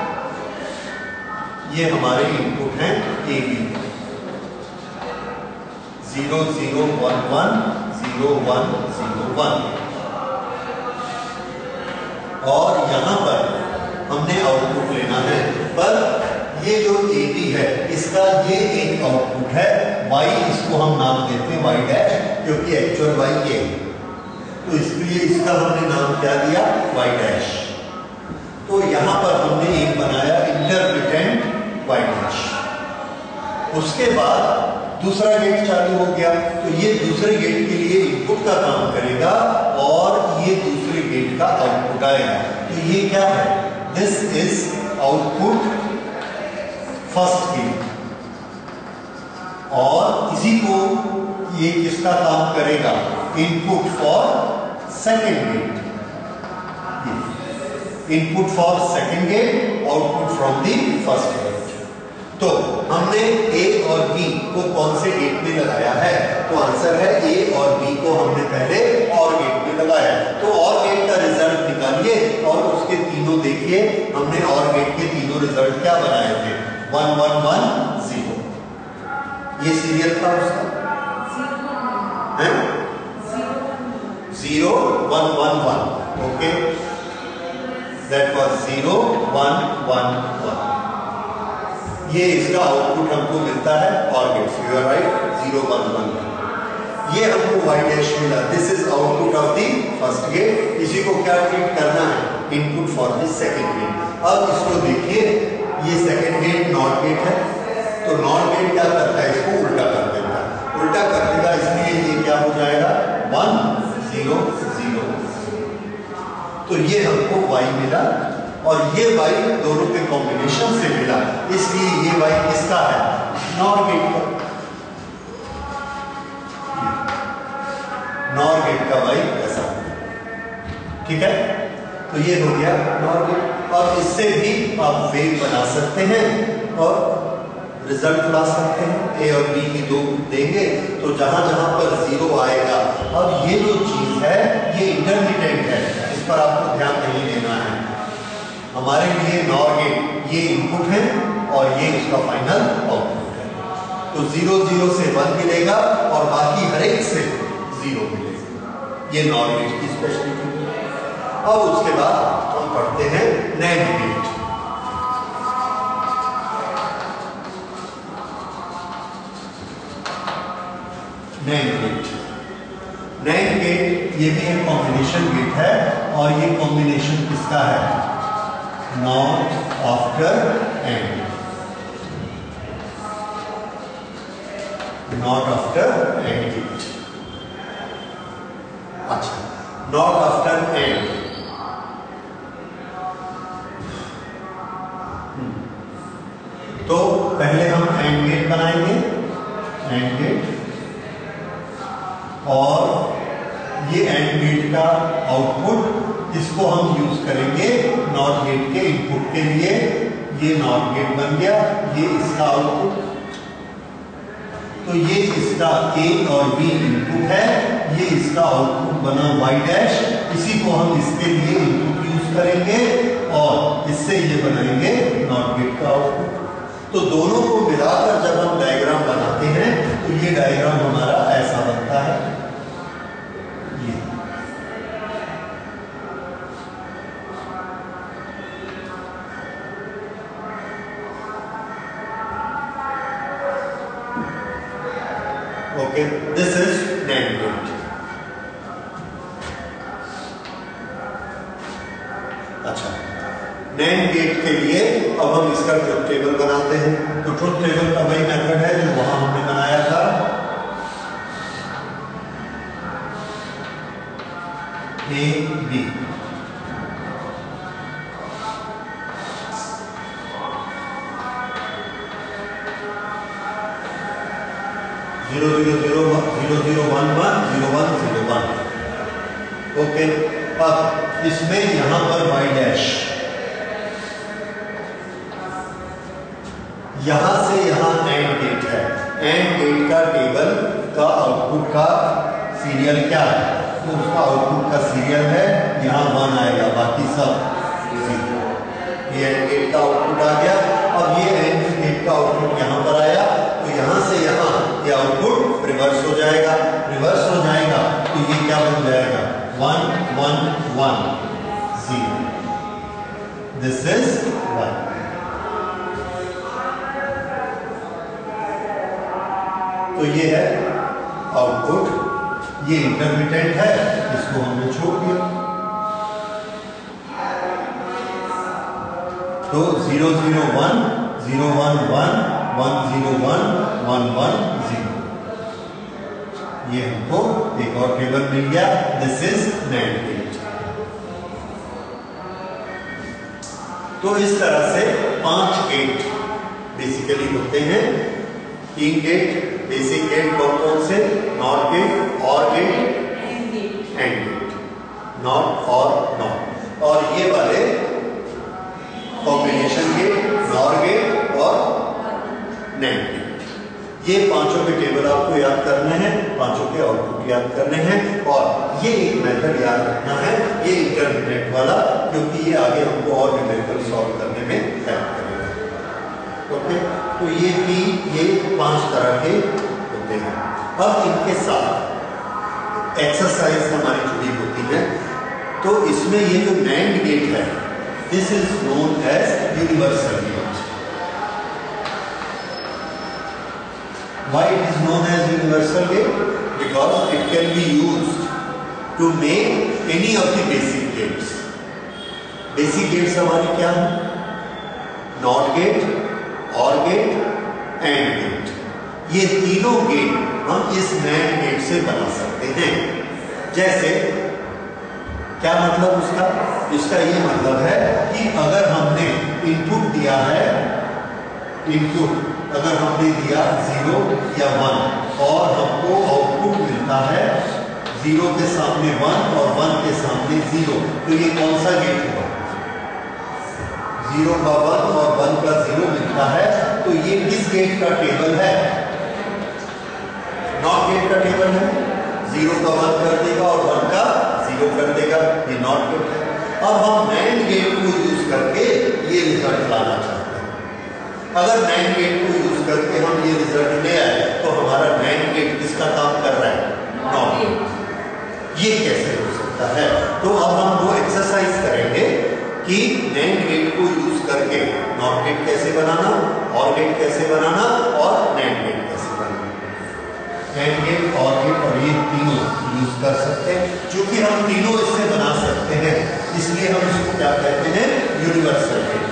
Speaker 1: ये हमारे इनपुट हैं A B, zero zero one one zero one zero one, और यहां पर हमने आउटपुट लेना है। पर ये जो ए बी है इसका ये एक आउटपुट है y, इसको हम नाम देते हैं y डैश, क्योंकि एक्चुअल y ये है, तो इसलिए इसका हमने नाम क्या दिया y डैश। तो यहां पर हमने एक बनाया इंटरमिटेंट y डैश। उसके बाद दूसरा गेट चालू हो गया, तो ये दूसरे गेट के लिए इनपुट का काम करेगा और ये दूसरे गेट का आउटपुट आएगा। तो ये क्या है, this is output first gate, और इसी को ये किसका काम करेगा, input for second gate, input for second gate, output from the first gate. तो हमने ए और बी को कौन से गेट में लगाया है, तो आंसर है ए और बी को हमने पहले और गेट में लगाया। तो और गेट का रिजल्ट निकालिए और उसके तीनों देखिए, हमने और गेट के तीनों रिजल्ट क्या बनाए थे, वन वन वन जीरो, ये सीरियल था उसका, है zero one one one, okay, that was zero one one one. ये इसका आउटपुट हमको मिलता है or gates, you are right, zero one one. ये हमको y डैश मिला, this is output of the first gate. इसी को क्या ट्रीट करना है, input for the second gate. अब इसको देखिए, ये सेकंड गेट नॉट गेट है, तो नॉट गेट क्या करता है, इसको उल्टा कर देता है, उल्टा कर देगा, इसलिए ये क्या हो जाएगा, वन जीरो जीरो। तो ये हमको y मिला और ये y दोनों के कॉम्बिनेशन से मिला, इसलिए ये y किसका है, नॉर गेट का, नॉर गेट का y ऐसा, ठीक है। तो ये हो गया नॉर गेट। और इससे भी आप वेव बना सकते हैं और रिजल्ट ला सकते हैं। ए और बी की दो देंगे तो जहां जहां पर जीरो आएगा, अब ये जो चीज है ये इंटरमिटेंट है, इस पर आपको ध्यान नहीं देना है। हमारे लिए नॉर गेट ये इनपुट है और ये इसका फाइनल आउटपुट है। तो जीरो जीरो से वन मिलेगा और बाकी हर एक से जीरो मिलेगा, ये नॉर गेट की स्पेशलिटी है। अब उसके बाद हम पढ़ते हैं nand gate. Nand gate, nand gate ये भी एक कॉम्बिनेशन गेट है और ये कॉम्बिनेशन किसका है, not after and, not after and gate. अच्छा, नॉट आफ्टर एंड, तो पहले हम एंड गेट बनाएंगे, एंड गेट, और ये एंड गेट का आउटपुट इसको हम यूज करेंगे नॉट गेट के इनपुट के लिए। ये नॉट गेट बन गया, ये इसका आउटपुट, तो ये इसका ए और बी इनपुट है, ये इसका आउटपुट बना y डैश, इसी को हम इसके लिए इनपुट यूज करेंगे और इससे ये बनाएंगे नॉट गेट का आउटपुट। तो दोनों को मिलाकर जब हम डायग्राम बनाते हैं तो ये डायग्राम हमारा ऐसा बनता है, ये okay, this is nand gate. अच्छा, नैंड गेट के लिए अब हम इसका ट्रुथ टेबल बनाते हैं। तो ट्रुथ टेबल का वही मेथड है जो वहां हमने बनाया था। ए बी, ओके, अब इसमें यहां पर y डैश, यहां से यहां एंड गेट है, एंड गेट का टेबल का आउटपुट का सीरियल क्या है, तो उसका आउटपुट का सीरियल है यहाँ वन आएगा, बाकी सब जीरो। ये एंड गेट का आउटपुट आ गया। अब ये एंड गेट का आउटपुट यहाँ पर आया, तो यहाँ से यहाँ ये आउटपुट रिवर्स हो जाएगा, रिवर्स हो जाएगा तो ये क्या बन जाएगा, one one one zero, this is one. तो ये है आउटपुट, ये इंटरमिटेंट है, इसको हमने छोड़ दिया। तो zero zero one, zero one one, one zero one, one one zero, ये हमको एक और टेबल मिल गया, दिस इज नैंड गेट। तो इस तरह से पांच गेट बेसिकली होते हैं। तीन गेट बेसिक गेट कौन कौन से, not gate, or gate, and gate, not or not, और ये वाले कॉम्बिनेशन गेट, नॉर गेट और नैंड गेट। ये पांचों के टेबल आपको याद करने हैं, पांचों के आउटपुट याद करने हैं, और ये एक मेथड याद रखना है, ये इंटरमीडिएट वाला, क्योंकि ये आगे हमको और न्यूमेरिकल सॉल्व करने में हेल्प करेगा। ओके, तो ये भी ये पांच तरह के होते हैं। अब इनके साथ एक्सरसाइज हमारी जुड़ी होती है, तो इसमें ये जो नैंड गेट है, this is known as universal gate. Why it is known as universal gate? Because it can be used to make any of the basic gates. Basic gates हमारी क्या है, not gate, or gate, and gate. ये तीनों गेट हम इस नैंड गेट से बना सकते हैं। जैसे क्या मतलब उसका, इसका ये मतलब है कि अगर हमने इनपुट दिया है, इनपुट अगर हमने दिया जीरो या वन, और हमको आउटपुट मिलता है जीरो के सामने वन और वन के सामने जीरो, तो ये कौन सा गेट हुआ, जीरो का वन और वन का जीरो मिलता है, तो ये किस गेट का टेबल है, नॉट गेट का टेबल है। जीरो का वन कर देगा और वन का जीरो कर देगा, ये नॉट गेट है। अब हम नैंड गेट को यूज करके ये रिजल्ट लाना चाहते हैं। अगर नैंड गेट को यूज करके हम ये रिजल्ट ले आए, तो हमारा नैंड गेट किसका काम कर रहा है, नॉट गेट। ये कैसे हो सकता है? तो अब हम वो एक्सरसाइज करेंगे कि नैंड गेट को यूज करके नॉट गेट कैसे बनाना, और गेट कैसे बनाना, और नैंड गेट कैसे बनाना। नैंड गेट, और गेट और ये तीनों यूज कर सकते हैं। क्योंकि हम तीनों इससे बना सकते हैं, इसलिए हम इसको क्या कहते हैं, यूनिवर्सल गेट।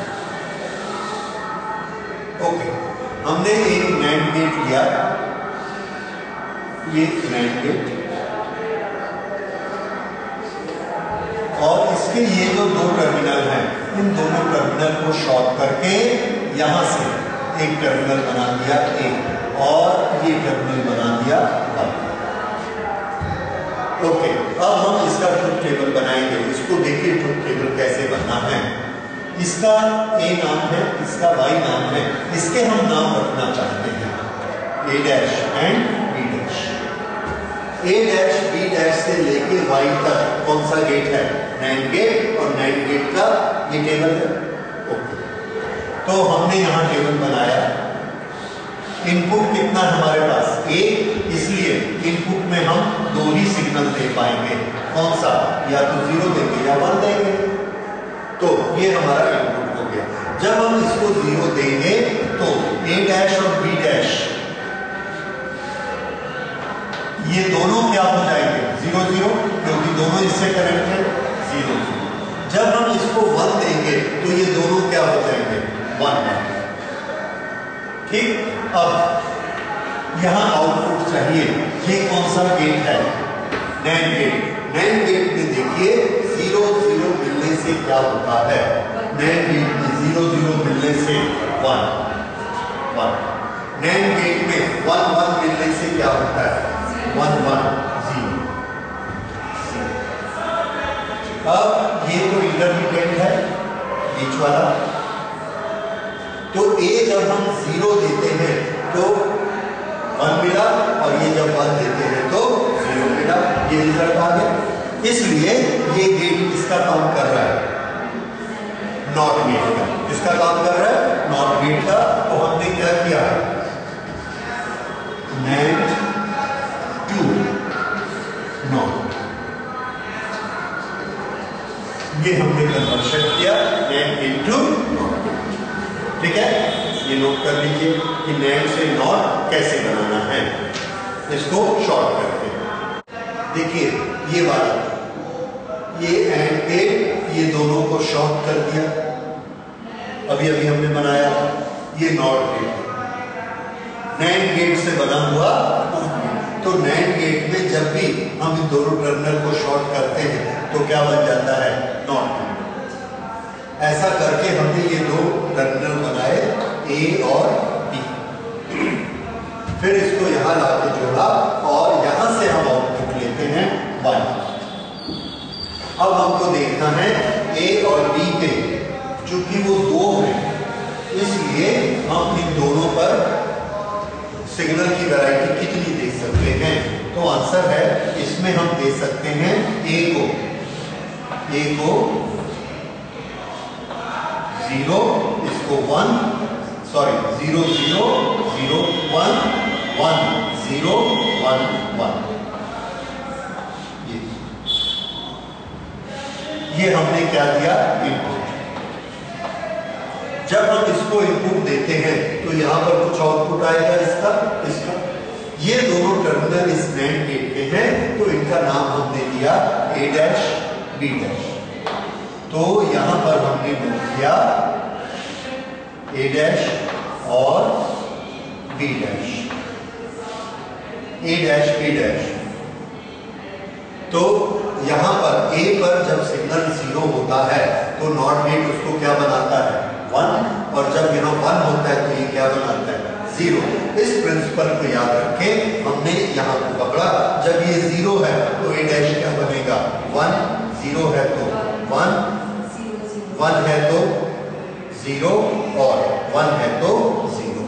Speaker 1: ओके, हमने एक नैंड गेट लिया, ये नैंड गेट, और इसके ये जो दो टर्मिनल हैं, इन दोनों टर्मिनल को शॉर्ट करके यहां से एक टर्मिनल बना दिया एक, और ये टर्मिनल बना दिया वन। ओके, अब हम इसका ट्रुथ टेबल बनाएंगे। इसको देखिए ट्रुथ टेबल कैसे बनना है। इसका ए नाम है, इसका वाई नाम है, इसके हम नाम रखना चाहते हैं, A dash and B dash. A dash B dash से लेके वाई तक कौन सा गेट है, नैंड गेट, और नैंड गेट का ये टेबल है। ओके, तो हमने यहां टेबल बनाया। इनपुट कितना है हमारे पास, एक, इसलिए इनपुट में हम दो ही सिग्नल दे पाएंगे। कौन सा, या तो जीरो देंगे या वन देंगे। तो ये हमारा इनपुट हो गया। जब हम इसको जीरो देंगे तो ए डैश और बी डैश ये दोनों क्या हो जाएंगे, जीरो जीरो, क्योंकि दोनों इससे कनेक्ट है, जीरो जीरो। जब हम इसको वन देंगे तो ये दोनों क्या हो जाएंगे, वन वन। ठीक, अब यहां आउटपुट चाहिए। ये कौन सा गेट है, नैंड गेट। नैंड गेट में देखिए जीरो जीरो मिलने से क्या होता है, नैंड गेट में जीरो जीरो मिलने से वन वन, नैंड गेट में वन वन मिलने से क्या होता है, वन वन जीरो। जब हम जीरो देते हैं तो वन मिला, और ये जब वन देते हैं तो जीरो मिला, ये रिजल्ट आ गया। इसलिए ये गेट किसका काम कर रहा है? नॉट गेट का। किसका काम कर रहा है? नॉट गेट का। तो हमने क्या किया? NAND टू नॉट, ये हमने कन्वर्शन किया NAND इनटू नॉट। ठीक है, ये नोट कर लीजिए कि NAND से नॉट कैसे बनाना है। इसको शॉर्ट करते हैं। देखिए ये वाला, ये एंड गेट, ये दोनों को शॉर्ट कर दिया, अभी अभी हमने बनाया। ये नॉट गेट NAND गेट से बना हुआ। तो NAND गेट में जब भी हम इन दोनों टर्मिनल को शॉर्ट करते हैं तो क्या बन जाता है? Not gate. ऐसा करके हमने ये दो टर्मिनल बनाए, ए और बी। फिर इसको यहां लाके जोड़ा और यहां से हम आउटपुट लेते हैं वन। अब हमको देखना है ए और बी के, चूंकि वो दो हैं इसलिए हम इन दोनों पर सिग्नल की वैरायटी कितनी दे सकते हैं? तो आंसर है इसमें हम दे सकते हैं ए को ए को जीरो, इसको one, sorry zero zero zero one one zero one one. ये ये हमने क्या दिया? इनपुट। जब हम इसको इनपुट देते हैं तो यहां पर कुछ आउटपुट आएगा इसका इसका। ये दोनों टर्मिनल इस NAND गेट के हैं तो इनका नाम हमने दिया A डैश B डैश। तो यहां पर हमने नोट किया A डैश और B dash, A dash B dash. तो यहां पर A पर जब सिग्नल जीरो होता है तो नॉट गेट उसको क्या बनाता है? वन, और जब यहां वन होता है तो ये क्या बनाता है? जीरो। इस प्रिंसिपल को याद रखें, हमने यहां को पकड़ा। जब ये जीरो है तो A डैश क्या बनेगा? वन, जीरो है तो वन, वन है तो जीरो, और वन है तो जीरो।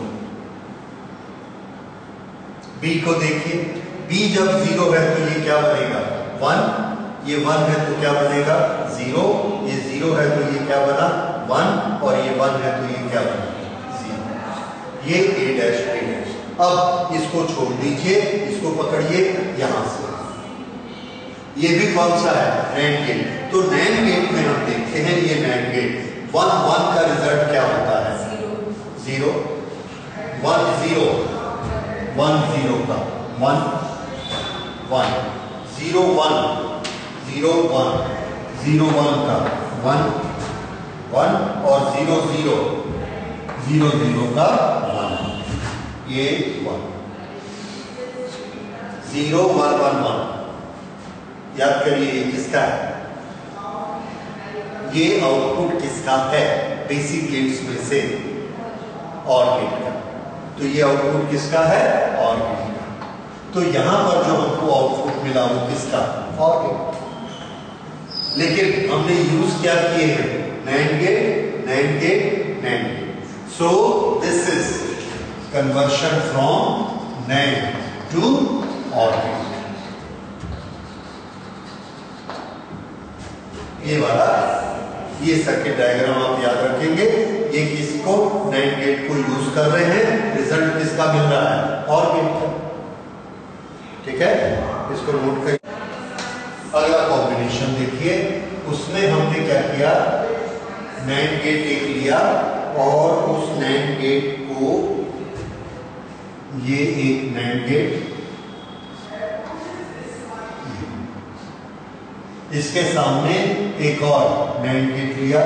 Speaker 1: B को देखिए, B जब जीरो है तो ये क्या बनेगा? वन, ये वन है तो क्या बनेगा? जीरो, ये जीरो है तो ये क्या बना? वन, और ये वन है तो ये क्या बना? जीरो। ये A डैश B डैश। अब इसको छोड़ दीजिए, इसको पकड़िए यहां से। ये भी कौन सा है? NAND gate. तो NAND गेट में हम देखते हैं ये NAND गेट वन वन का रिजल्ट क्या होता है? Zero, one zero, one zero का one one, zero one, zero one, zero one का वन वन, और जीरो जीरो, जीरो जीरो का वन, ये one, zero one one one. याद करिए ये किसका है? ये आउटपुट किसका है? बेसिक गेट्स में से और गेट का। तो ये आउटपुट किसका है? और गेट का। तो यहां पर जो हमको आउटपुट मिला वो किसका? और गेट। लेकिन हमने यूज क्या किए हैं? NAND gate, NAND gate, NAND gate. So this is conversion from NAND to or gate. ये वाला, ये सर्किट डायग्राम आप याद रखेंगे। ये किसको? NAND गेट को यूज कर रहे हैं, रिजल्ट किसका मिल रहा है? और गेट का। ठीक है, इसको नोट करिए। अगला कॉम्बिनेशन देखिए, उसमें हमने क्या किया? NAND गेट एक लिया और उस NAND गेट को, ये एक NAND गेट, इसके सामने एक और NAND गेट लिया,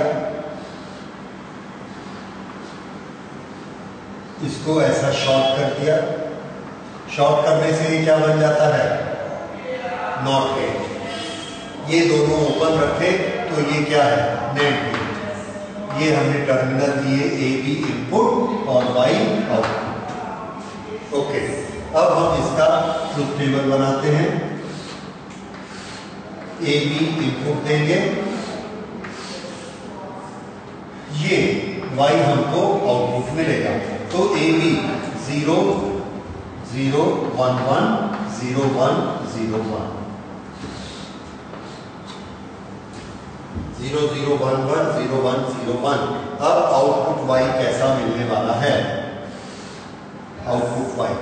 Speaker 1: इसको ऐसा शॉर्ट कर दिया। शॉर्ट करने से ये क्या बन जाता है? Not gate. ये दोनों ओपन रखे तो ये क्या है? NAND gate. ये हमने टर्मिनल दिए ए बी इनपुट और वाई आउटपुट। ओके, अब हम इसका ट्रुथ टेबल बनाते हैं। ए बी इनपुट देंगे, ये y हमको आउटपुट मिलेगा। तो A B zero zero one one zero one zero one zero zero one one zero one zero one. अब आउटपुट y कैसा मिलने वाला है? आउटपुट y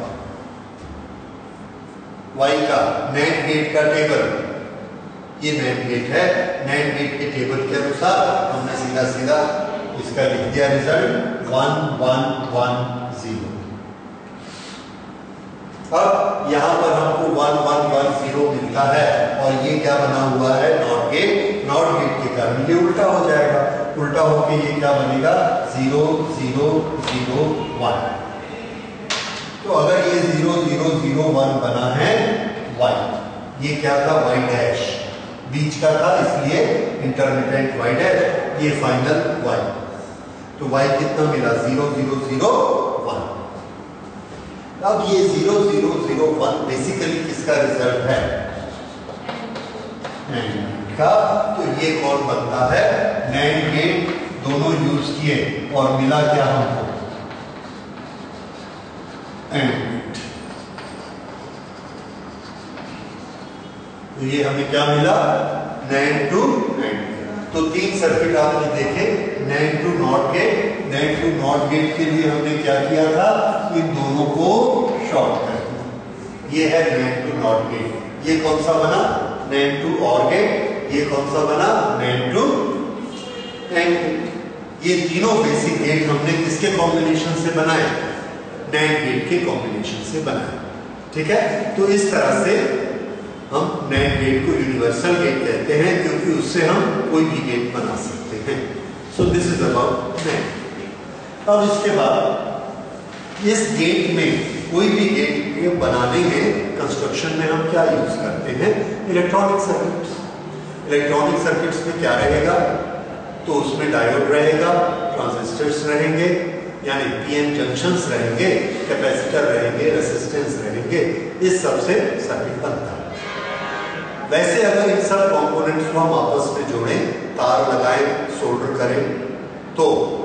Speaker 1: y का नैंड गेट का टेबल, ये नैंड गेट है, नैंड गेट के टेबल के अनुसार हमने सीधा सीधा इसका लिख दिया result one one one zero. अब यहां पर हमको वन वन वन जीरो मिलता है और ये क्या बना हुआ है? Not gate. नॉट गेट के कारण ये उल्टा हो जाएगा, उल्टा होके ये क्या बनेगा? Zero zero zero one. तो अगर ये जीरो जीरो जीरो वन बना है y, ये क्या था? y डैश, बीच का था इसलिए इंटरमीडिएट y डैश, ये फाइनल y। तो y कितना मिला? Zero zero zero one. अब ये zero zero zero one basically किसका रिजल्ट है? नैंड का। तो ये कौन बनता है? नैंड गेट दोनों यूज किए और मिला क्या हमको? एंड। तो ये हमें क्या मिला? Nand to and. तो तीन सर्किट आपने देखे, nand to not gate. Nand to not gate के लिए हमने क्या किया था? इन दोनों को शॉर्ट कर दिया। ये है नैंड टू नॉट गेट। ये कौन सा बना? Nand to or gate. ये कौन सा बना? Nand to and. ये तीनों बेसिक गेट हमने किसके कॉम्बिनेशन से बनाए? नैंड गेट के कॉम्बिनेशन से बनाए। ठीक है, तो इस तरह से हम नैंड गेट को यूनिवर्सल गेट कहते हैं क्योंकि उससे हम कोई भी गेट बना सकते हैं। So this is about nand. अब इसके बाद इस गेट में कोई भी गेट के बनाने में कंस्ट्रक्शन में हम क्या यूज करते हैं? Electronic circuits. इलेक्ट्रॉनिक सर्किट्स में क्या रहेगा? तो उसमें डायोड रहेगा, ट्रांजिस्टर्स रहेंगे यानी पीएन जंक्शंस रहेंगे, कैपेसिटर रहेंगे, रेजिस्टेंस रहेंगे, इस सब से सर्किट बनता है। वैसे अगर इन सब कंपोनेंट्स को हम आपस में जोड़ें, तार लगाएं, सोल्डर करें, तो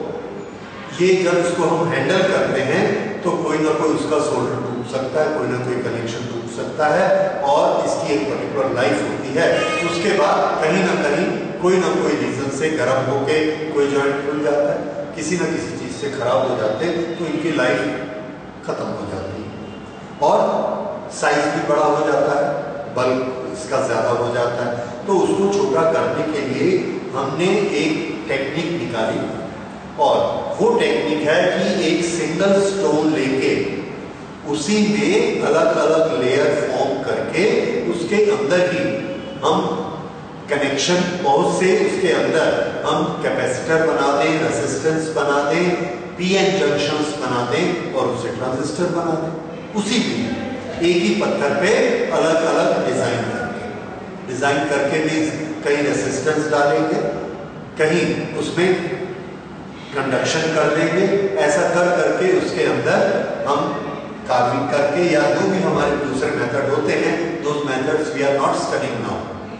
Speaker 1: ये जब इसको हम हैंडल करते हैं तो कोई ना कोई उसका सोल्डर टूट सकता है, कोई ना कोई कनेक्शन टूट सकता है और इसकी एक पर्टिकुलर लाइफ होती है। उसके बाद कहीं ना कहीं कोई ना कोई रीजन से गर्म होके कोई जॉइंट खुल जाता है, किसी ना किसी चीज से खराब हो जाते हैं, तो इनकी लाइफ खत्म हो जाती है और साइज भी बड़ा हो जाता है, बल्क इसका ज्यादा हो जाता है। तो उसको छोटा करने के लिए हमने एक टेक्निक निकाली और वो टेक्निक है कि एक सिंगल स्टोन लेके उसी में अलग अलग लेयर फॉर्म करके उसके अंदर ही हम कनेक्शन बहुत से उसके अंदर हम कैपेसिटर बना दें, रेजिस्टेंस बना दें, पीएन जंक्शंस बना दें और उसे ट्रांजिस्टर बना दें। उसी में एक ही पत्थर पे अलग अलग डिजाइन करके डिजाइन करके भी कहीं रेजिस्टेंस डालेंगे, कहीं उसमें कंडक्शन कर देंगे। ऐसा कर करके उसके अंदर हम कार्विंग करके या जो भी हमारे दूसरे मेथड होते हैं, those methods we are not studying now,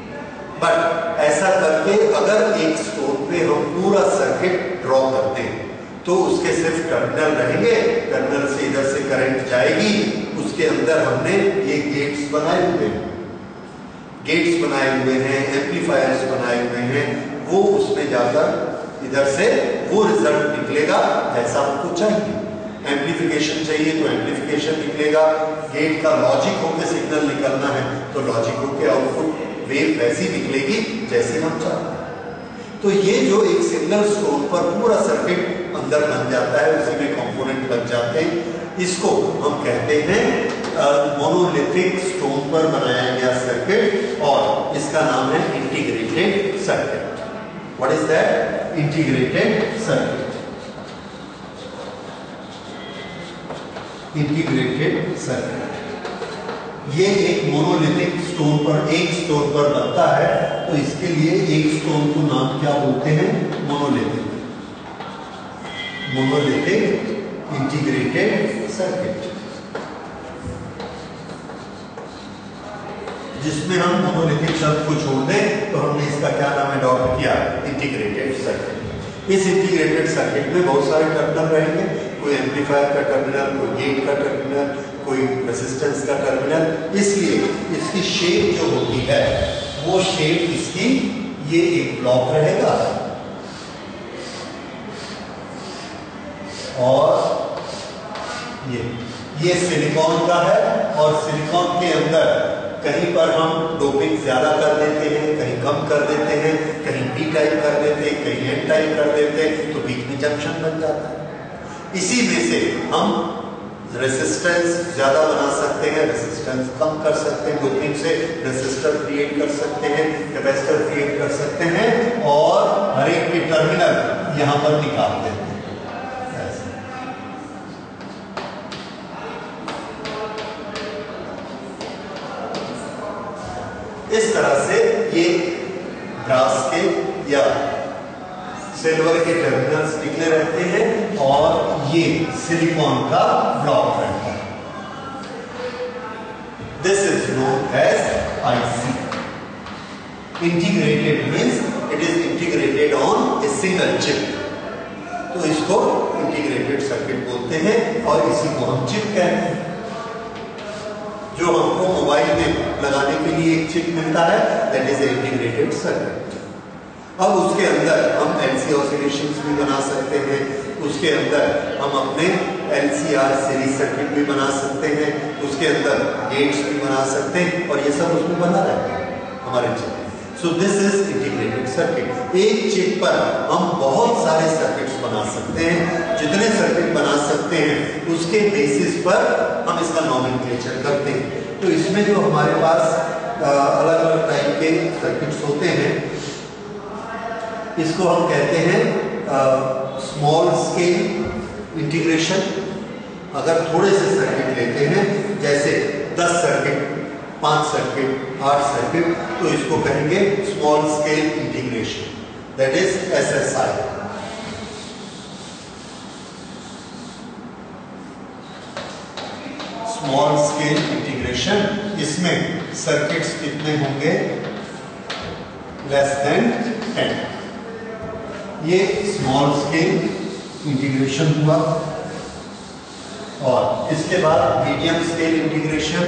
Speaker 1: but ऐसा करके अगर एक स्टोन पे हम पूरा सर्किट ड्रॉ करते हैं तो उसके सिर्फ टर्मिनल रहेंगे, टर्मिनल से इधर से करंट जाएगी, उसके अंदर हमने ये गेट्स बनाए हुए हैं, गेट्स बनाए हुए हैं, एम्पलीफायर्स बनाए हुए हैं, वो उसमें जाकर इधर से वो रिजल्ट निकलेगा जैसा हमको चाहिए। एम्पलीफिकेशन चाहिए तो एम्पलीफिकेशन निकलेगा, गेट का लॉजिक होकर सिग्नल निकलना है तो लॉजिक होकर आउटपुट वेव वैसी निकलेगी जैसे हम चाहते हैं। तो ये जो एक सिंगल स्टोन पर पूरा सर्किट अंदर बन जाता है, उसी में कंपोनेंट लग जाते हैं, इसको हम कहते हैं मोनोलिथिक स्टोन पर बनाया गया सर्किट और इसका नाम है integrated circuit. What is that? Integrated circuit. Integrated circuit ये एक मोनोलिथिक स्टोन पर एक स्टोन पर बनता है, तो इसके लिए एक स्टोन को नाम क्या बोलते हैं? मोनोलिथिक। मोनोलिथिक इंटीग्रेटेड सर्किट, जिसमें हम मोनोलिथिक शब्द को छोड़ दें तो हमने इसका क्या नाम अडॉप्ट किया? Integrated circuit. इस इंटीग्रेटेड सर्किट में बहुत सारे टर्मिनल रहेंगे, कोई एम्पलीफायर का टर्मिनल, कोई गेट का टर्मिनल, कोई रेजिस्टेंस का टर्मिनल। इसलिए इसकी शेप जो होती है वो शेप इसकी ये एक ब्लॉक रहेगा और ये ये सिलिकॉन का है और सिलिकॉन के अंदर कहीं पर हम डोपिंग ज्यादा कर देते हैं, कहीं कम कर देते हैं, कहीं पी टाइप कर देते हैं, कहीं एन टाइप कर देते हैं, तो बीच में जंक्शन बन जाता है। इसी में से हम रेजिस्टेंस ज्यादा बना सकते हैं, रेजिस्टेंस कम कर सकते हैं, डोपिंग से रेजिस्टर क्रिएट कर सकते हैं, कैपेसिटर क्रिएट कर सकते हैं और हर एक के टर्मिनल यहां पर निकाल देते हैं। इस तरह से ये ब्रास के या सिल्वर के टर्मिनल्स निकले रहते हैं और ये सिलिकॉन का ब्लॉक रहता है। This is known as IC. Integrated means it is integrated on a single chip, तो इसको इंटीग्रेटेड सर्किट बोलते हैं और इसी को हम चिप कहते हैं। जो हमको मोबाइल में लगाने के लिए एक चिप मिलता है, दैट इज इंटीग्रेटेड सर्किट। अब उसके अंदर हम एलसी ऑसिलेशंस भी बना सकते हैं, उसके अंदर हम अपने एलसीआर सीरीज सर्किट भी बना सकते हैं, उसके अंदर गेट्स भी बना सकते हैं और ये सब उसमें बना रहता है हमारे चिप में। So this is integrated circuit. एक चिप पर हम बहुत सारे सर्किट्स बना सकते हैं, जितने सर्किट बना सकते हैं उसके बेसिस पर हम इसका नॉमेनक्लेचर करते हैं। तो इसमें जो हमारे पास अलग अलग टाइप के सर्किट्स होते हैं, इसको हम कहते हैं स्मॉल स्केल इंटीग्रेशन। अगर थोड़े से सर्किट लेते हैं, जैसे दस सर्किट, पांच सर्किट, आठ सर्किट, तो इसको कहेंगे small scale integration, that is S S I. Small scale integration, इसमें सर्किट्स कितने होंगे? Less than ten. ये स्मॉल स्केल इंटीग्रेशन हुआ। और इसके बाद मीडियम स्केल इंटीग्रेशन,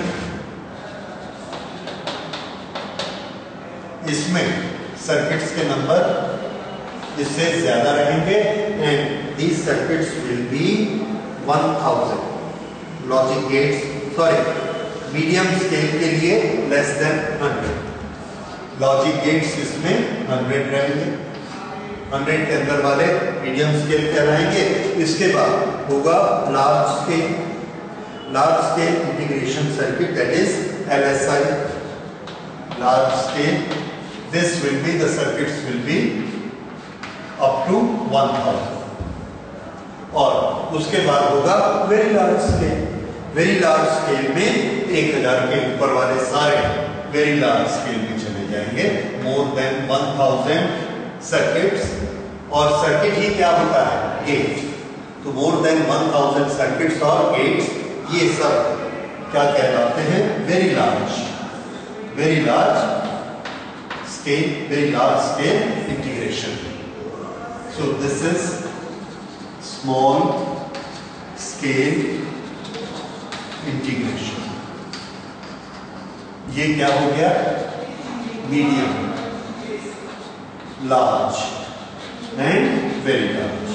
Speaker 1: इसमें सर्किट्स के नंबर इससे ज्यादा रहेंगे and these circuits will be one thousand. Logic gates, sorry medium scale के लिए less than hundred. Logic gates इसमें हंड्रेड रहेंगे, हंड्रेड के अंदर वाले मीडियम स्केल कहलाएंगे। इसके बाद होगा large scale, large scale integration circuit, that is L S I, large scale. This will be, the circuits will be up to one thousand। और उसके बाद होगा very large scale. Very large scale में एक हजार के ऊपर वाले सारे वेरी लार्ज स्केल में चले जाएंगे, more than one thousand circuits. और सर्किट ही क्या होता है? गेट। तो more than one thousand circuits और गेट्स, ये सब क्या कहलाते हैं? Very large, very large scale, very large scale integration. So this is small scale integration. ये क्या हो गया? Medium, large and very large.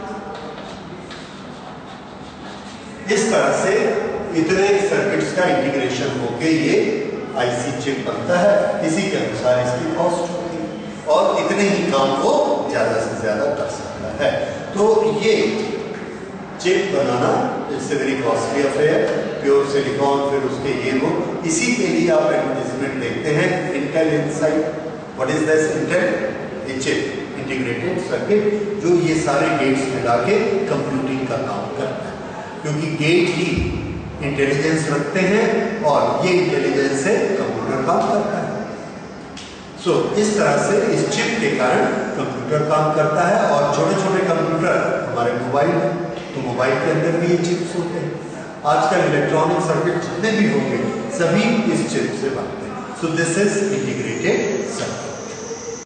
Speaker 1: इस तरह से इतने सर्किट्स का इंटीग्रेशन होके ये आईसी चिप बनता है। इसी के अनुसार इसकी कॉस्ट होती है और इतने ही काम को ज्यादा से ज्यादा कर सकता है। तो ये चिप बनाना it's a very costly affair. Pure silicon, फिर उसके ये वो, इसी के लिए आप एडवर्टाइजमेंट देखते हैं Intel inside. What is this Intel? A chip, integrated circuit, जो ये सारे गेट्स मिला के कंप्यूटिंग का काम करता है, क्योंकि गेट ही इंटेलिजेंस रखते हैं और ये इंटेलिजेंस से कंप्यूटर काम करता है। सो so, इस तरह से इस चिप के कारण कंप्यूटर काम करता है। और छोटे छोटे कंप्यूटर हमारे मोबाइल, तो मोबाइल के अंदर भी ये चिप्स होते हैं। आजकल इलेक्ट्रॉनिक सर्किट जितने भी होंगे सभी इस चिप से बनते हैं। So this is integrated circuit.